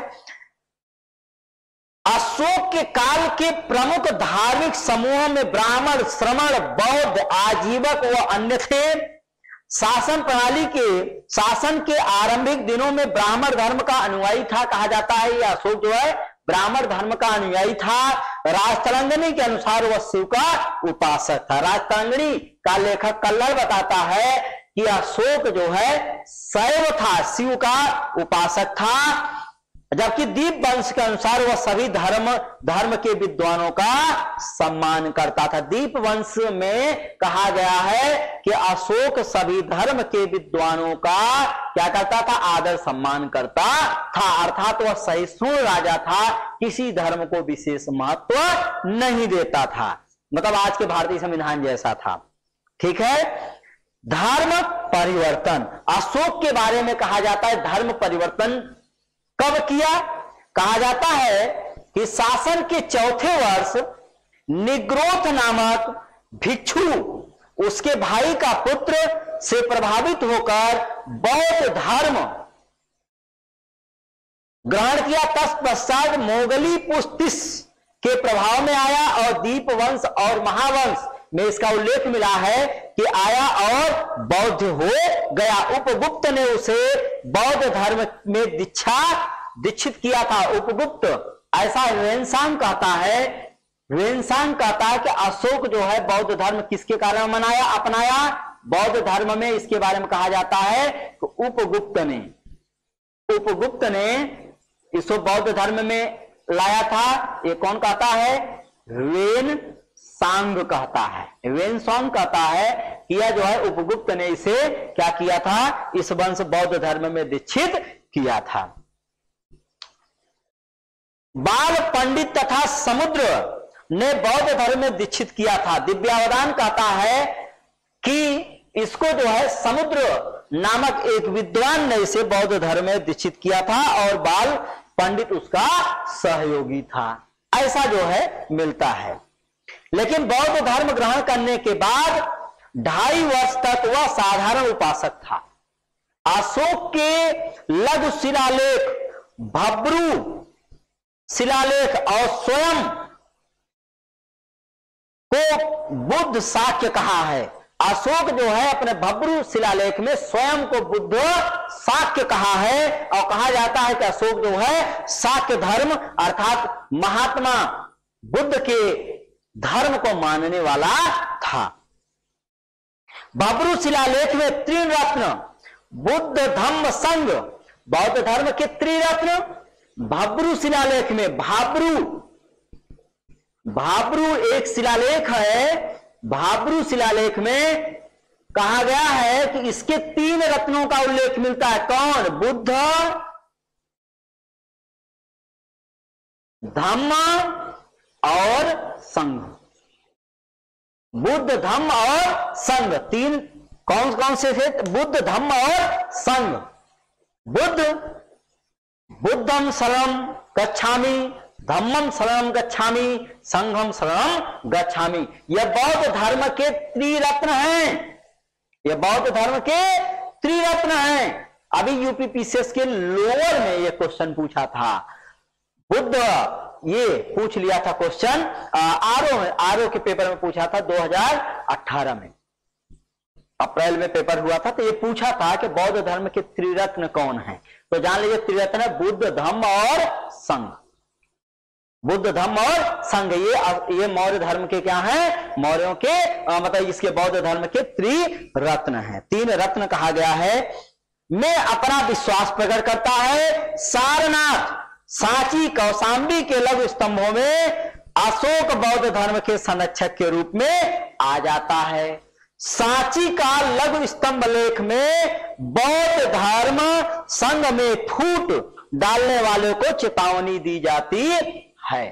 अशोक के काल के प्रमुख धार्मिक समूहों में ब्राह्मण, श्रमण, बौद्ध, आजीवक व अन्य थे। शासन प्रणाली के शासन के आरंभिक दिनों में ब्राह्मण धर्म का अनुयायी था। कहा जाता है ये अशोक जो है ब्राह्मण धर्म का अनुयायी था। राजतरंगिणी के अनुसार वह शिव का उपासक था। राजतरंगिणी का लेखक कल्लर बताता है कि अशोक जो है शैव था, शिव का उपासक था। जबकि दीप वंश के अनुसार वह सभी धर्म धर्म के विद्वानों का सम्मान करता था। दीप वंश में कहा गया है कि अशोक सभी धर्म के विद्वानों का क्या करता था, आदर सम्मान करता था, अर्थात वह सहिष्णु राजा था, किसी धर्म को विशेष महत्व नहीं देता था, मतलब आज के भारतीय संविधान जैसा था। ठीक है। धर्म परिवर्तन, अशोक के बारे में कहा जाता है धर्म परिवर्तन कब किया? कहा जाता है कि शासन के चौथे वर्ष निग्रोथ नामक भिक्षु उसके भाई का पुत्र से प्रभावित होकर बौद्ध धर्म ग्रहण किया। तत्पश्चात मोगली पुस्तिस के प्रभाव में आया और दीप वंश और महावंश में इसका उल्लेख मिला है कि आया और बौद्ध हो गया। उपगुप्त ने उसे बौद्ध धर्म में दीक्षा दीक्षित किया था। उपगुप्त, ऐसा रेनसांग कहता है, रेनसांग कहता है कि अशोक जो है बौद्ध धर्म किसके कारण मनाया अपनाया? बौद्ध धर्म में। इसके बारे में कहा जाता है कि उपगुप्त ने उपगुप्त ने इसको बौद्ध धर्म में लाया था। ये कौन कहता है? वेन सांग कहता है। वेन सांग कहता है कि यह जो है उपगुप्त ने इसे क्या किया था, इस वंश बौद्ध धर्म में दीक्षित किया था। बाल पंडित तथा समुद्र ने बौद्ध धर्म में दीक्षित किया था। दिव्यावदान कहता है कि इसको जो है समुद्र नामक एक विद्वान ने इसे बौद्ध धर्म में दीक्षित किया था और बाल पंडित उसका सहयोगी था, ऐसा जो है मिलता है। लेकिन बौद्ध धर्म ग्रहण करने के बाद ढाई वर्ष तक वह साधारण उपासक था। अशोक के लघु शिलालेख, भब्रू शिलालेख और स्वयं को बुद्ध शाक्य कहा है। अशोक जो है अपने भब्रू शिलालेख में स्वयं को बुद्ध शाक्य कहा है और कहा जाता है कि अशोक जो है शाक्य धर्म अर्थात महात्मा बुद्ध के धर्म को मानने वाला था। भब्रू शिलालेख में त्रिरत्न बुद्ध धम्म संघ, बौद्ध धर्म के त्रिरत्न भब्रू शिलालेख में, भाब्रू भाब्रू एक शिलालेख है। भाब्रू शिलालेख में कहा गया है कि इसके तीन रत्नों का उल्लेख मिलता है। कौन? बुद्ध, धम्म और संघ। बुद्ध, धम्म और संघ, तीन कौन कौन से थे? बुद्ध, धम्म और संघ। बुद्ध, बुद्धम शरणम गच्छामि, धम्मम शरणम गच्छामि, संघम शरणम गच्छामि। यह बौद्ध धर्म के त्रिरत्न हैं। यह बौद्ध धर्म के त्रिरत्न हैं। अभी यूपी पीसीएस के लोअर में यह क्वेश्चन पूछा था। बुद्ध, ये पूछ लिया था क्वेश्चन आरओ में, आरओ के पेपर में पूछा था दो हज़ार अठारह में, अप्रैल में पेपर हुआ था। तो ये पूछा था कि बौद्ध धर्म के त्रिरत्न कौन है? तो जान लीजिए त्रिरत्न है बुद्ध, धम्म और संघ। बुद्ध, धम्म और संघ ये ये मौर्य धर्म के क्या हैं? मौर्यों के आ, मतलब इसके बौद्ध धर्म के त्रिरत्न हैं। तीन रत्न कहा गया है। मैं अपना विश्वास प्रकट करता है सारनाथ, सांची, कौशाम्बी के लघु स्तंभों में अशोक बौद्ध धर्म के संरक्षक के रूप में आ जाता है। सांची का लघु स्तंभ लेख में बौद्ध धर्म संघ में फूट डालने वालों को चेतावनी दी जाती है।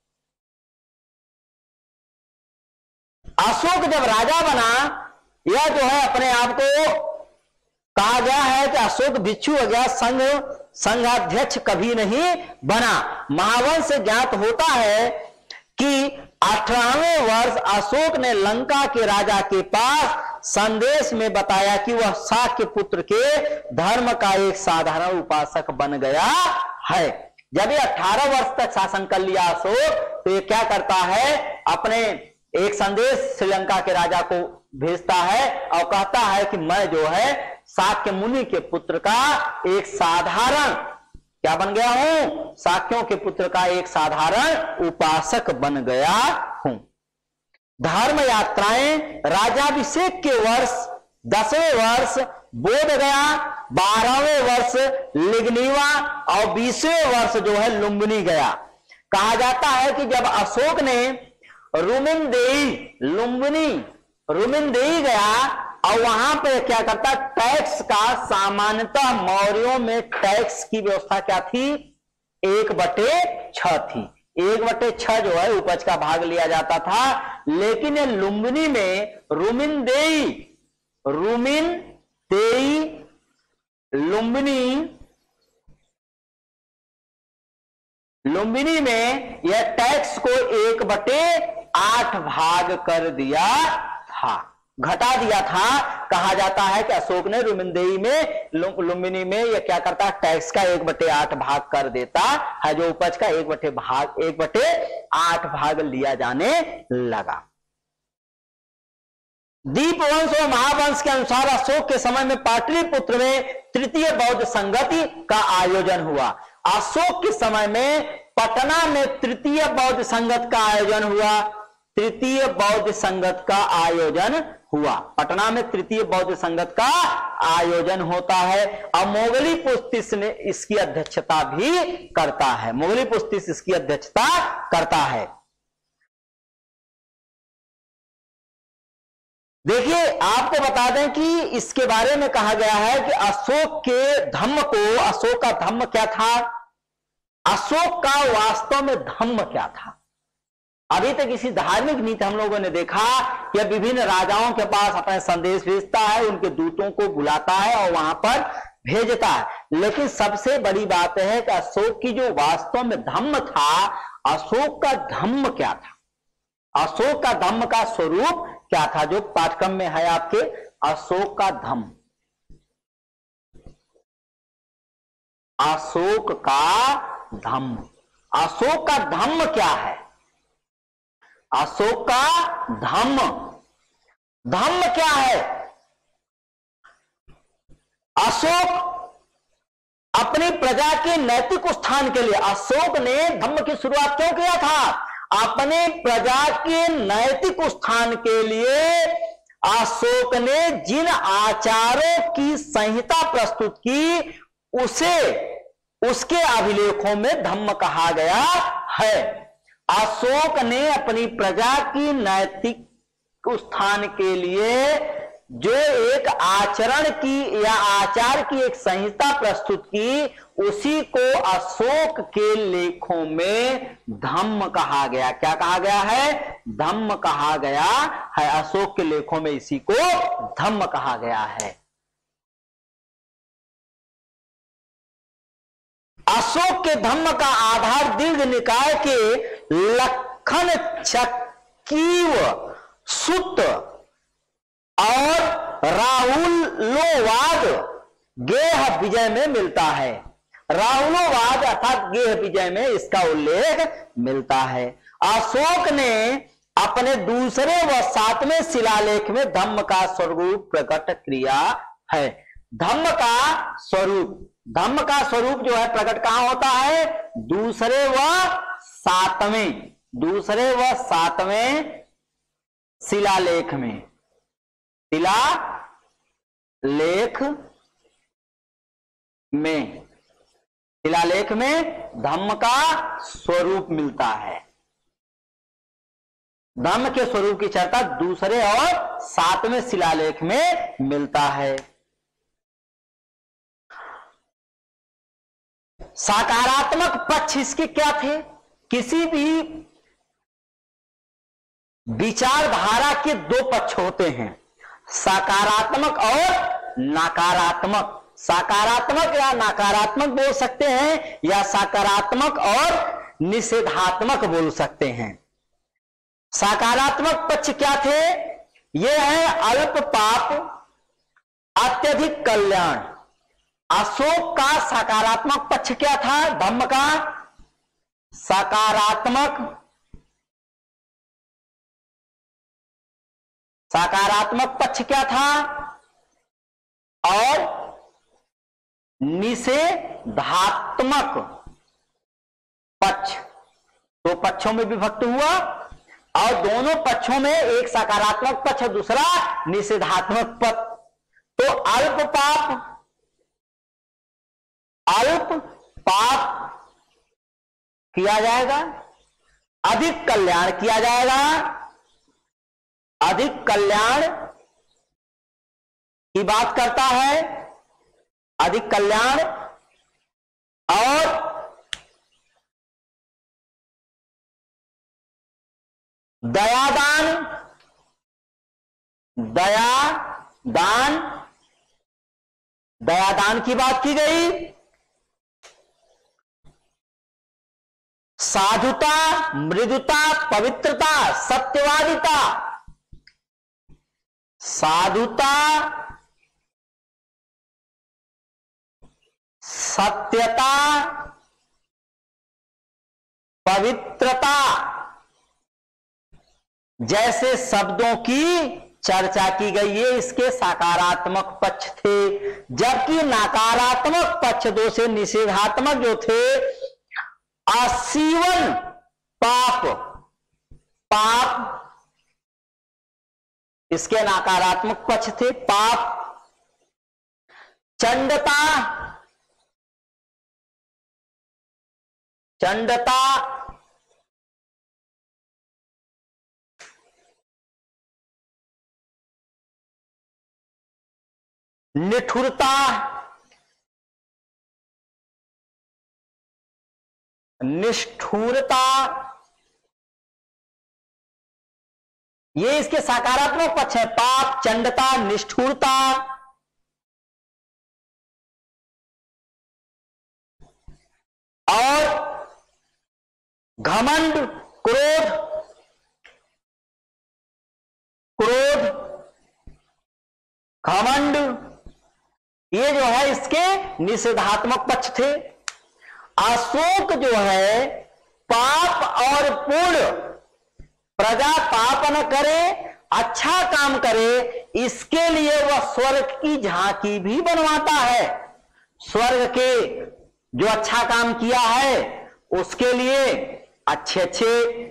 अशोक जब राजा बना, यह जो है अपने आप को कहा गया है कि अशोक भिक्षु अज्ञात संघ संघाध्यक्ष कभी नहीं बना। महावंश से ज्ञात होता है कि अठारहवें वर्ष अशोक ने लंका के राजा के पास संदेश में बताया कि वह शाक्य पुत्र के धर्म का एक साधारण उपासक बन गया है। जब ये अठारह वर्ष तक शासन कर लिया अशोक, तो ये क्या करता है, अपने एक संदेश श्रीलंका के राजा को भेजता है और कहता है कि मैं जो है शाक्य मुनि के पुत्र का एक साधारण क्या बन गया हूं, शाक्यों के पुत्र का एक साधारण उपासक बन गया हूं। धर्म यात्राएं राजाभिषेक के वर्ष दसवें वर्ष बोध गया बारहवें वर्ष लिग्नीवा और बीसवें वर्ष जो है लुम्बिनी गया। कहा जाता है कि जब अशोक ने रुमिनदेई लुम्बिनी रुमिनदेई गया और वहां पे क्या करता, टैक्स का सामान्यतः मौर्यों में टैक्स की व्यवस्था क्या थी, एक बटे छह थी। एक बटे छह जो है उपज का भाग लिया जाता था, लेकिन ये लुम्बिनी में रुमिनदेई रुमिनदेई लुम्बिनी लुम्बिनी में यह टैक्स को एक बटे आठ भाग कर दिया था, घटा दिया था। कहा जाता है कि अशोक ने रुमिनदेई में लुम्बिनी में यह क्या करता है, टैक्स का एक बटे आठ भाग कर देता है, जो उपज का एक बटे भाग एक बटे आठ भाग लिया जाने लगा। दीपवंश और महावंश के अनुसार अशोक के समय में पाटलिपुत्र में तृतीय बौद्ध संगति का आयोजन हुआ। अशोक के समय में पटना में तृतीय बौद्ध संगत का आयोजन हुआ तृतीय बौद्ध संगत का आयोजन हुआ पटना में तृतीय बौद्ध संगत का आयोजन होता है। और मोगली पुस्तिस ने इसकी अध्यक्षता भी करता है मोगली पुस्तिस इसकी अध्यक्षता करता है। देखिए, आपको बता दें कि इसके बारे में कहा गया है कि अशोक के धम्म को अशोक का धम्म क्या था, अशोक का वास्तव में धम्म क्या था। अभी तक इसी धार्मिक नीति हम लोगों ने देखा कि विभिन्न राजाओं के पास अपने संदेश भेजता है, उनके दूतों को बुलाता है और वहां पर भेजता है, लेकिन सबसे बड़ी बात है कि अशोक की जो वास्तव में धम्म था, अशोक का धम्म क्या था, अशोक का धम्म का स्वरूप क्या था, जो पाठ्यक्रम में है आपके, अशोक का धम्म अशोक का धम्म अशोक का धम्म क्या है, अशोक का धम्म धम्म क्या है। अशोक अपनी प्रजा के नैतिक उत्थान के लिए, अशोक ने धम्म की शुरुआत क्यों किया था, अपने प्रजा के नैतिक उत्थान के लिए अशोक ने जिन आचारों की संहिता प्रस्तुत की, उसे उसके अभिलेखों में धम्म कहा गया है। अशोक ने अपनी प्रजा की नैतिक उत्थान के लिए जो एक आचरण की या आचार की एक संहिता प्रस्तुत की, उसी को अशोक के लेखों में धम्म कहा गया। क्या कहा गया है, धम्म कहा गया है। अशोक के लेखों में इसी को धम्म कहा गया है। अशोक के धम्म का आधार दीर्घ निकाय के लखन चक्कीव सुत और राहुलोवाद गेह विजय में मिलता है। राहुलोवाद अर्थात गेह विजय में इसका उल्लेख मिलता है। अशोक ने अपने दूसरे व सातवें शिलालेख में धम्म का स्वरूप प्रकट किया है। धम्म का स्वरूप धम्म का स्वरूप जो है प्रकट कहां होता है, दूसरे व सातवें दूसरे व सातवें शिलालेख में शिलालेख में शिलालेख में धम्म का स्वरूप मिलता है। धम्म के स्वरूप की चर्चा दूसरे और सातवें शिलालेख में मिलता है। सकारात्मक पक्ष इसके क्या थे, किसी भी विचारधारा के दो पक्ष होते हैं, सकारात्मक और नकारात्मक। सकारात्मक या नकारात्मक बोल सकते हैं, या सकारात्मक और निषेधात्मक बोल सकते हैं। सकारात्मक पक्ष क्या थे, ये है अल्प पाप अत्यधिक कल्याण। अशोक का सकारात्मक पक्ष क्या था, धम्म का सकारात्मक सकारात्मक पक्ष क्या था, और निषेधात्मक पक्ष। तो पक्षों में विभक्त हुआ, और दोनों पक्षों में एक सकारात्मक पक्ष और दूसरा निषेधात्मक पक्ष। तो अल्प पाप अल्प पाप किया जाएगा, अधिक कल्याण किया जाएगा। अधिक कल्याण की बात करता है, अधिक कल्याण और दयादान, दया दान, दयादान की बात की गई। साधुता, मृदुता, पवित्रता, सत्यवादिता, साधुता, सत्यता, पवित्रता जैसे शब्दों की चर्चा की गई है। इसके सकारात्मक पक्ष थे, जबकि नकारात्मक पक्ष दो से निषेधात्मक जो थे, आजीवन पाप पाप इसके नकारात्मक पक्ष थे। पाप, चंडता, चंडता, निठुरता, निष्ठुरता, ये इसके सकारात्मक पक्ष है। पाप, चंडता, निष्ठुरता, और घमंड, क्रोध, क्रोध, घमंड, ये जो है इसके निषेधात्मक पक्ष थे। अशोक जो है पाप और पुण्य, प्रजा पाप न करे, अच्छा काम करे, इसके लिए वह स्वर्ग की झांकी भी बनवाता है। स्वर्ग के जो अच्छा काम किया है उसके लिए अच्छे अच्छे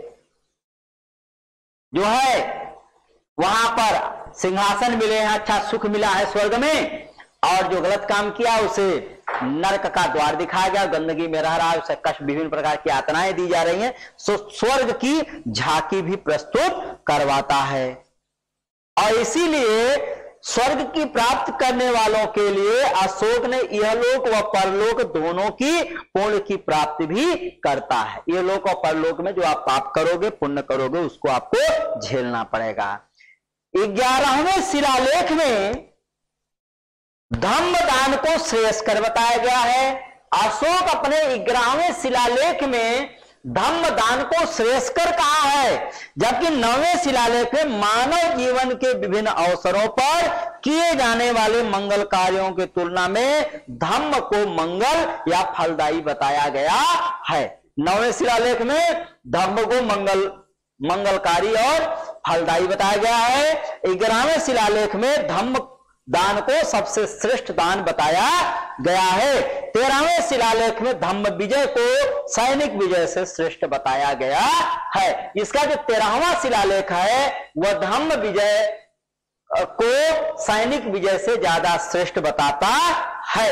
जो है वहां पर सिंहासन मिले हैं, अच्छा सुख मिला है स्वर्ग में, और जो गलत काम किया उसे नरक का द्वार दिखाया गया, गंदगी में रह रहा है, उसे कष्ट, विभिन्न प्रकार की यातनाएं दी जा रही हैं। सो स्वर्ग की झांकी भी प्रस्तुत करवाता है। और इसीलिए स्वर्ग की प्राप्त करने वालों के लिए अशोक ने इहलोक व परलोक दोनों की पुण्य की प्राप्ति भी करता है। इहलोक और परलोक में जो आप पाप करोगे, पुण्य करोगे, उसको आपको झेलना पड़ेगा। ग्यारहवें शिलालेख में धम्म दान को श्रेयस्कर बताया गया है। अशोक अपने ग्यारहवें शिलालेख में धम्म दान को श्रेयस्कर कहा है, जबकि नौवें शिलालेख में मानव जीवन के विभिन्न अवसरों पर किए जाने वाले मंगल कार्यों की तुलना में धम्म को मंगल या फलदायी बताया गया है। नौवें शिलालेख में धम्म को मंगल मंगलकारी और फलदायी बताया गया है। ग्यारहवें शिलालेख में धम्म दान को सबसे श्रेष्ठ दान बताया गया है। तेरहवें शिलालेख में धम्म विजय को सैनिक विजय से श्रेष्ठ बताया गया है। इसका जो तेरहवां शिलालेख है वह धम्म विजय को सैनिक विजय से ज्यादा श्रेष्ठ बताता है।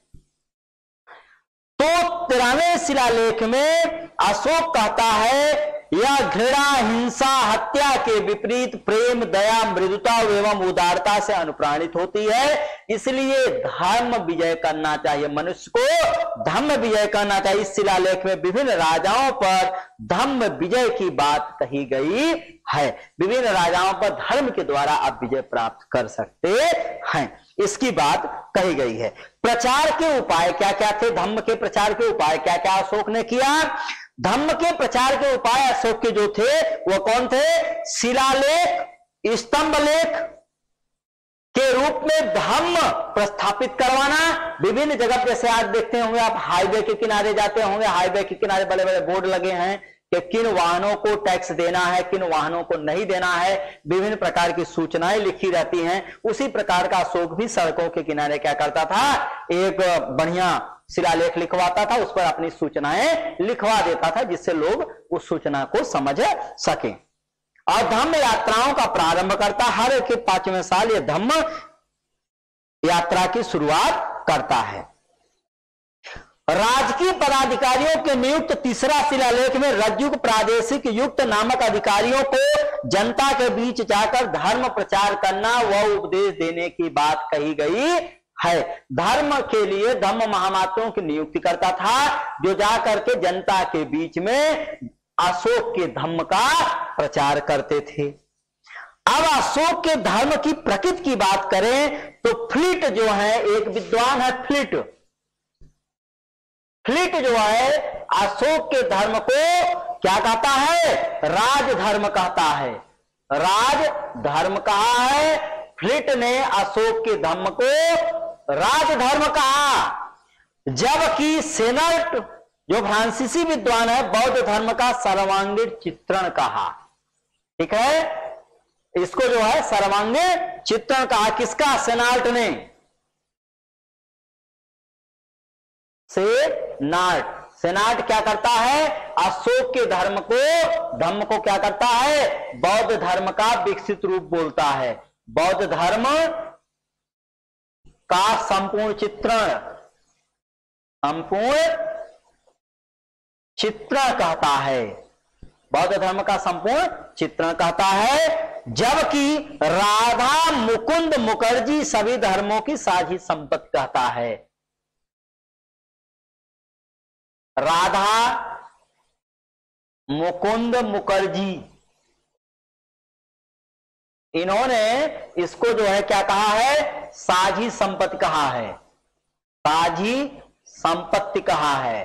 तो तेरहवें शिलालेख में अशोक कहता है, यह घृणा, हिंसा, हत्या के विपरीत प्रेम, दया, मृदुता एवं उदारता से अनुप्राणित होती है। इसलिए धर्म विजय करना चाहिए, मनुष्य को धर्म विजय करना चाहिए। इस शिलालेख में विभिन्न राजाओं पर धर्म विजय की बात कही गई है। विभिन्न राजाओं पर धर्म के द्वारा आप विजय प्राप्त कर सकते हैं, इसकी बात कही गई है। प्रचार के उपाय क्या क्या थे? धम्म के प्रचार के उपाय क्या क्या अशोक ने किया? धम्म के प्रचार के उपाय अशोक के जो थे वो कौन थे? शिलालेख, स्तंभ लेख के रूप में धम्म प्रस्थापित करवाना। विभिन्न जगह जैसे आज देखते होंगे आप, हाईवे के किनारे जाते होंगे, हाईवे के किनारे बड़े बड़े बोर्ड लगे हैं कि किन वाहनों को टैक्स देना है, किन वाहनों को नहीं देना है, विभिन्न प्रकार की सूचनाएं लिखी रहती हैं। उसी प्रकार का अशोक भी सड़कों के किनारे क्या करता था, एक बढ़िया शिलालेख लिखवाता था, उस पर अपनी सूचनाएं लिखवा देता था, जिससे लोग उस सूचना को समझ सकें। और धम्म यात्राओं का प्रारंभ करता, हर एक पांचवें साल ये धम्म यात्रा की शुरुआत करता है। राजकीय पदाधिकारियों के नियुक्त तीसरा शिलालेख में रज्जुक प्रादेशिक युक्त नामक अधिकारियों को जनता के बीच जाकर धर्म प्रचार करना व उपदेश देने की बात कही गई है। धर्म के लिए धम्म महामात्रों की नियुक्ति करता था, जो जाकर के जनता के बीच में अशोक के धम्म का प्रचार करते थे। अब अशोक के धर्म की प्रकृति की बात करें तो फ्लिट जो है, एक विद्वान है फ्लिट। फ्लिट जो है अशोक के धर्म को क्या कहता है? राजधर्म कहता है। राजधर्म कहा है। फ्लिट ने अशोक के धर्म को राजधर्म कहा, जबकि सेनट जो फ्रांसीसी विद्वान है बौद्ध धर्म का सर्वांगीण चित्रण कहा। ठीक है, इसको जो है सर्वांगीण चित्रण कहा। किसका? सेनाल्ट ने। सेनाट सेनाट क्या करता है? अशोक के धर्म को धर्म को क्या करता है? बौद्ध धर्म का विकसित रूप बोलता है। बौद्ध धर्म का संपूर्ण चित्रण संपूर्ण चित्रण कहता है। बौद्ध धर्म का संपूर्ण चित्रण कहता है, जबकि राधा मुकुंद मुखर्जी सभी धर्मों की साझी संपत्ति कहता है। राधा मुकुंद मुखर्जी, इन्होंने इसको जो है क्या कहा है? साझी संपत्ति कहा है। साझी संपत्ति कहा है।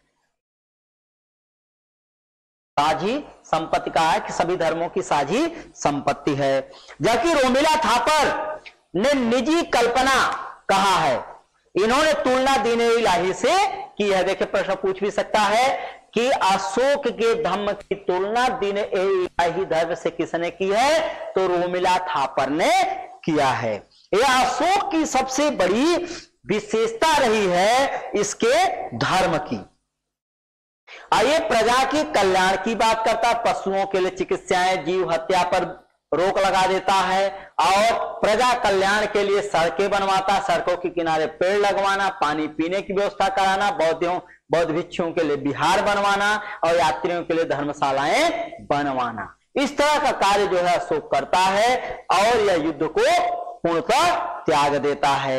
साझी संपत्ति कहा है कि सभी धर्मों की साझी संपत्ति है। जबकि रोमिला थापर ने निजी कल्पना कहा है। इन्होंने तुलना दीन इलाही से की है। देखिए, प्रश्न पूछ भी सकता है कि अशोक के धम्म की तुलना दीन इलाही धर्म से किसने की है? तो रोमिला थापर ने किया है। यह अशोक की सबसे बड़ी विशेषता रही है इसके धर्म की। आइए, प्रजा के कल्याण की बात करता है। पशुओं के लिए चिकित्साएं, जीव हत्या पर रोक लगा देता है और प्रजा कल्याण के लिए सड़कें बनवाता, सड़कों के किनारे पेड़ लगवाना, पानी पीने की व्यवस्था कराना, बौद्धों बौद्ध भिक्षुओं के लिए विहार बनवाना और यात्रियों के लिए धर्मशालाएं बनवाना। इस तरह का कार्य जो है अशोक करता है और यह युद्ध को पूर्णतः त्याग देता है।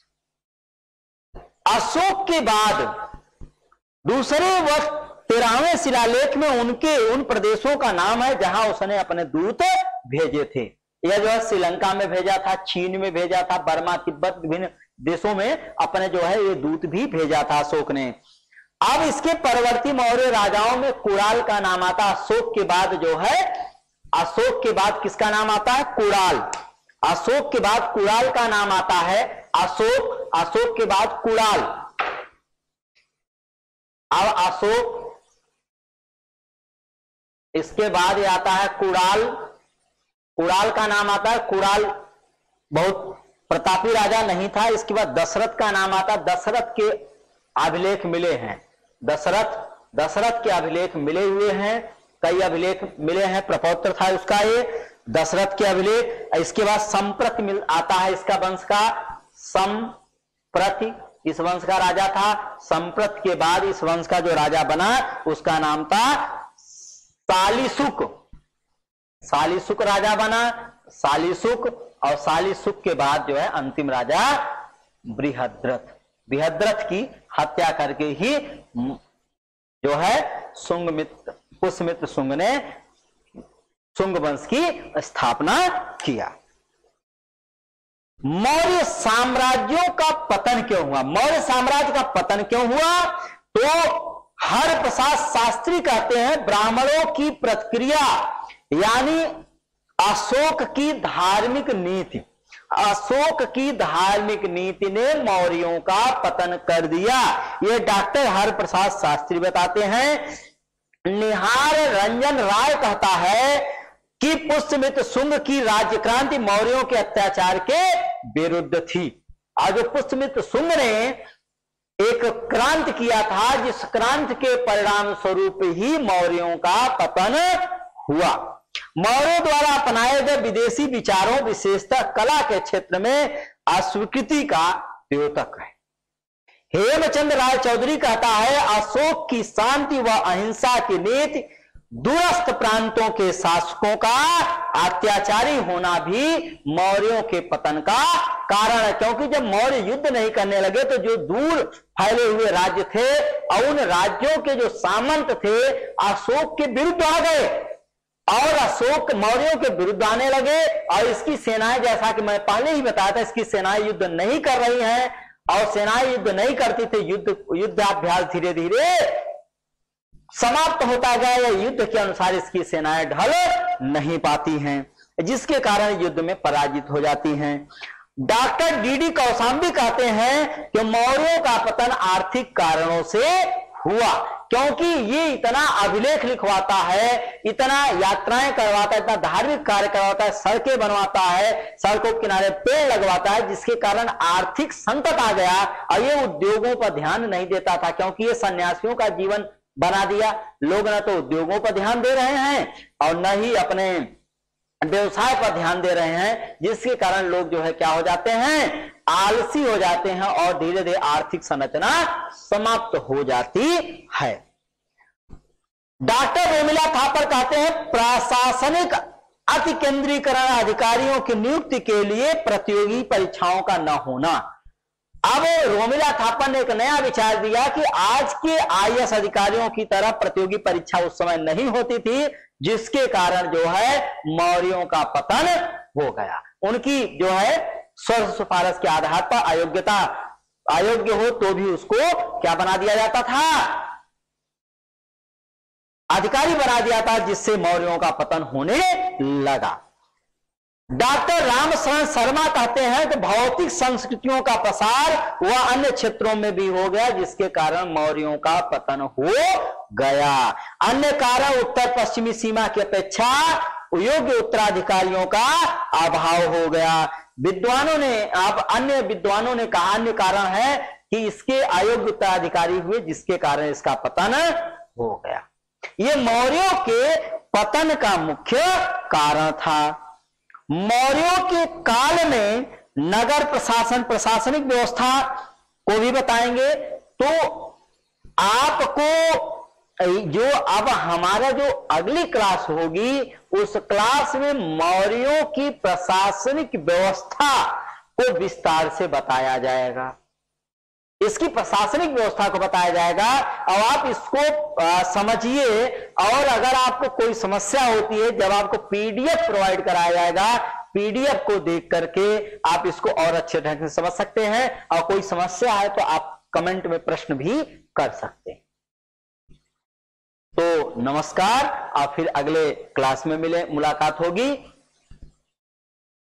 अशोक के बाद दूसरे वर्ष तेरहवें शिलालेख में उनके उन प्रदेशों का नाम है जहां उसने अपने दूत भेजे थे। यह जो है श्रीलंका में भेजा था, चीन में भेजा था, बर्मा, तिब्बत, विभिन्न देशों में अपने जो है ये दूत भी भेजा था अशोक ने। अब इसके परवर्ती मौर्य राजाओं में कुणाल का नाम आता। अशोक के बाद जो है अशोक के बाद किसका नाम आता है? कुणाल। अशोक के बाद कुणाल का नाम आता है। अशोक अशोक के बाद कुणाल। अब अशोक, इसके बाद ये आता है कुणाल। कुणाल का नाम आता है। कुणाल बहुत प्रतापी राजा नहीं था। इसके बाद दशरथ का नाम आता है। दशरथ के अभिलेख मिले हैं। दशरथ दशरथ के अभिलेख मिले हुए हैं। कई अभिलेख मिले हैं। प्रपौत्र था उसका ये दशरथ के अभिलेख। इसके बाद संप्रत मिल आता है इसका वंश का। संप्रति इस वंश का राजा था। संप्रत के बाद इस वंश का जो राजा बना उसका नाम था सालिसुक। सालिसुक राजा बना। सालिसुक और सालिसुक के बाद जो है अंतिम राजा बृहद्रथ। बृहद्रथ की हत्या करके ही जो है सुंगमित्र पुष्यमित्र सुंग ने सुंग वंश की स्थापना किया। मौर्य साम्राज्यों का पतन क्यों हुआ? मौर्य साम्राज्य का पतन क्यों हुआ? तो हर प्रसाद शास्त्री कहते हैं ब्राह्मणों की प्रतिक्रिया यानी अशोक की धार्मिक नीति अशोक की धार्मिक नीति ने मौर्यों का पतन कर दिया। ये डॉक्टर हर प्रसाद शास्त्री बताते हैं। निहार रंजन राय कहता है कि पुष्यमित्र शुंग की राज्य क्रांति मौर्यों के अत्याचार के विरुद्ध थी। आज जो पुष्यमित्र शुंग ने एक क्रांति किया था, जिस क्रांति के परिणाम स्वरूप ही मौर्यों का पतन हुआ। मौर्यों द्वारा अपनाए गए विदेशी विचारों विशेषतः कला के क्षेत्र में अस्वीकृति का द्योतक है। हेमचंद्र राय चौधरी कहता है, अशोक की शांति व अहिंसा की नीति दूरस्थ प्रांतों के शासकों का अत्याचारी होना भी मौर्यों के पतन का कारण है। क्योंकि जब मौर्य युद्ध नहीं करने लगे तो जो दूर फैले हुए राज्य थे और उन राज्यों के जो सामंत थे अशोक के विरुद्ध आ गए और अशोक मौर्यों के विरुद्ध आने लगे। और इसकी सेनाएं, जैसा कि मैं पहले ही बताया था, इसकी सेनाएं युद्ध नहीं कर रही हैं और सेनाएं युद्ध नहीं करती थी। युद्ध युद्धाभ्यास धीरे धीरे समाप्त होता गया या युद्ध के अनुसार इसकी सेनाएं ढल नहीं पाती हैं, जिसके कारण युद्ध में पराजित हो जाती हैं। डॉक्टर डी डी कौशाम्बी कहते हैं कि मौर्यों का पतन आर्थिक कारणों से हुआ, क्योंकि ये इतना अभिलेख लिखवाता है, इतना यात्राएं करवाता है, इतना धार्मिक कार्य करवाता है, सड़कें बनवाता है, सड़कों के किनारे पेड़ लगवाता है, जिसके कारण आर्थिक संकट आ गया और ये उद्योगों पर ध्यान नहीं देता था। क्योंकि ये सन्यासियों का जीवन बना दिया। लोग न तो उद्योगों पर ध्यान दे रहे हैं और न ही अपने व्यवसाय पर ध्यान दे रहे हैं, जिसके कारण लोग जो है क्या हो जाते हैं, आलसी हो जाते हैं और धीरे धीरे आर्थिक संरचना समाप्त हो जाती है। डॉक्टर रोमिला थापर कहते हैं, प्रशासनिक अतिकेंद्रीकरण अधिकारियों की नियुक्ति के लिए प्रतियोगी परीक्षाओं का न होना। अब रोमिला थापर ने एक नया विचार दिया कि आज के आई ए एस अधिकारियों की तरह प्रतियोगी परीक्षा उस समय नहीं होती थी, जिसके कारण जो है मौर्यों का पतन हो गया। उनकी जो है स्वर सिफारिश के आधार पर अयोग्यता अयोग्य हो तो भी उसको क्या बना दिया जाता था, अधिकारी बना दिया था, जिससे मौर्यों का पतन होने लगा। डॉक्टर रामशरण शर्मा कहते हैं कि भौतिक संस्कृतियों का प्रसार वह अन्य क्षेत्रों में भी हो गया, जिसके कारण मौर्यों का पतन हो गया। अन्य कारण उत्तर पश्चिमी सीमा की अपेक्षा योग्य उत्तराधिकारियों का अभाव हो गया। विद्वानों ने अब अन्य विद्वानों ने कहा अन्य कारण है कि इसके अयोग्य उत्तराधिकारी हुए, जिसके कारण इसका पतन हो गया। यह मौर्यों के पतन का मुख्य कारण था। मौर्यों के काल में नगर प्रशासन प्रशासनिक व्यवस्था को भी बताएंगे। तो आपको जो अब हमारा जो अगली क्लास होगी उस क्लास में मौर्यों की प्रशासनिक व्यवस्था को विस्तार से बताया जाएगा। इसकी प्रशासनिक व्यवस्था को बताया जाएगा और आप इसको समझिए। और अगर आपको कोई समस्या होती है, जब आपको पीडीएफ प्रोवाइड कराया जाएगा, पीडीएफ को देख करके आप इसको और अच्छे ढंग से समझ सकते हैं। और कोई समस्या है तो आप कमेंट में प्रश्न भी कर सकते हैं। तो नमस्कार, और फिर अगले क्लास में मिले मुलाकात होगी।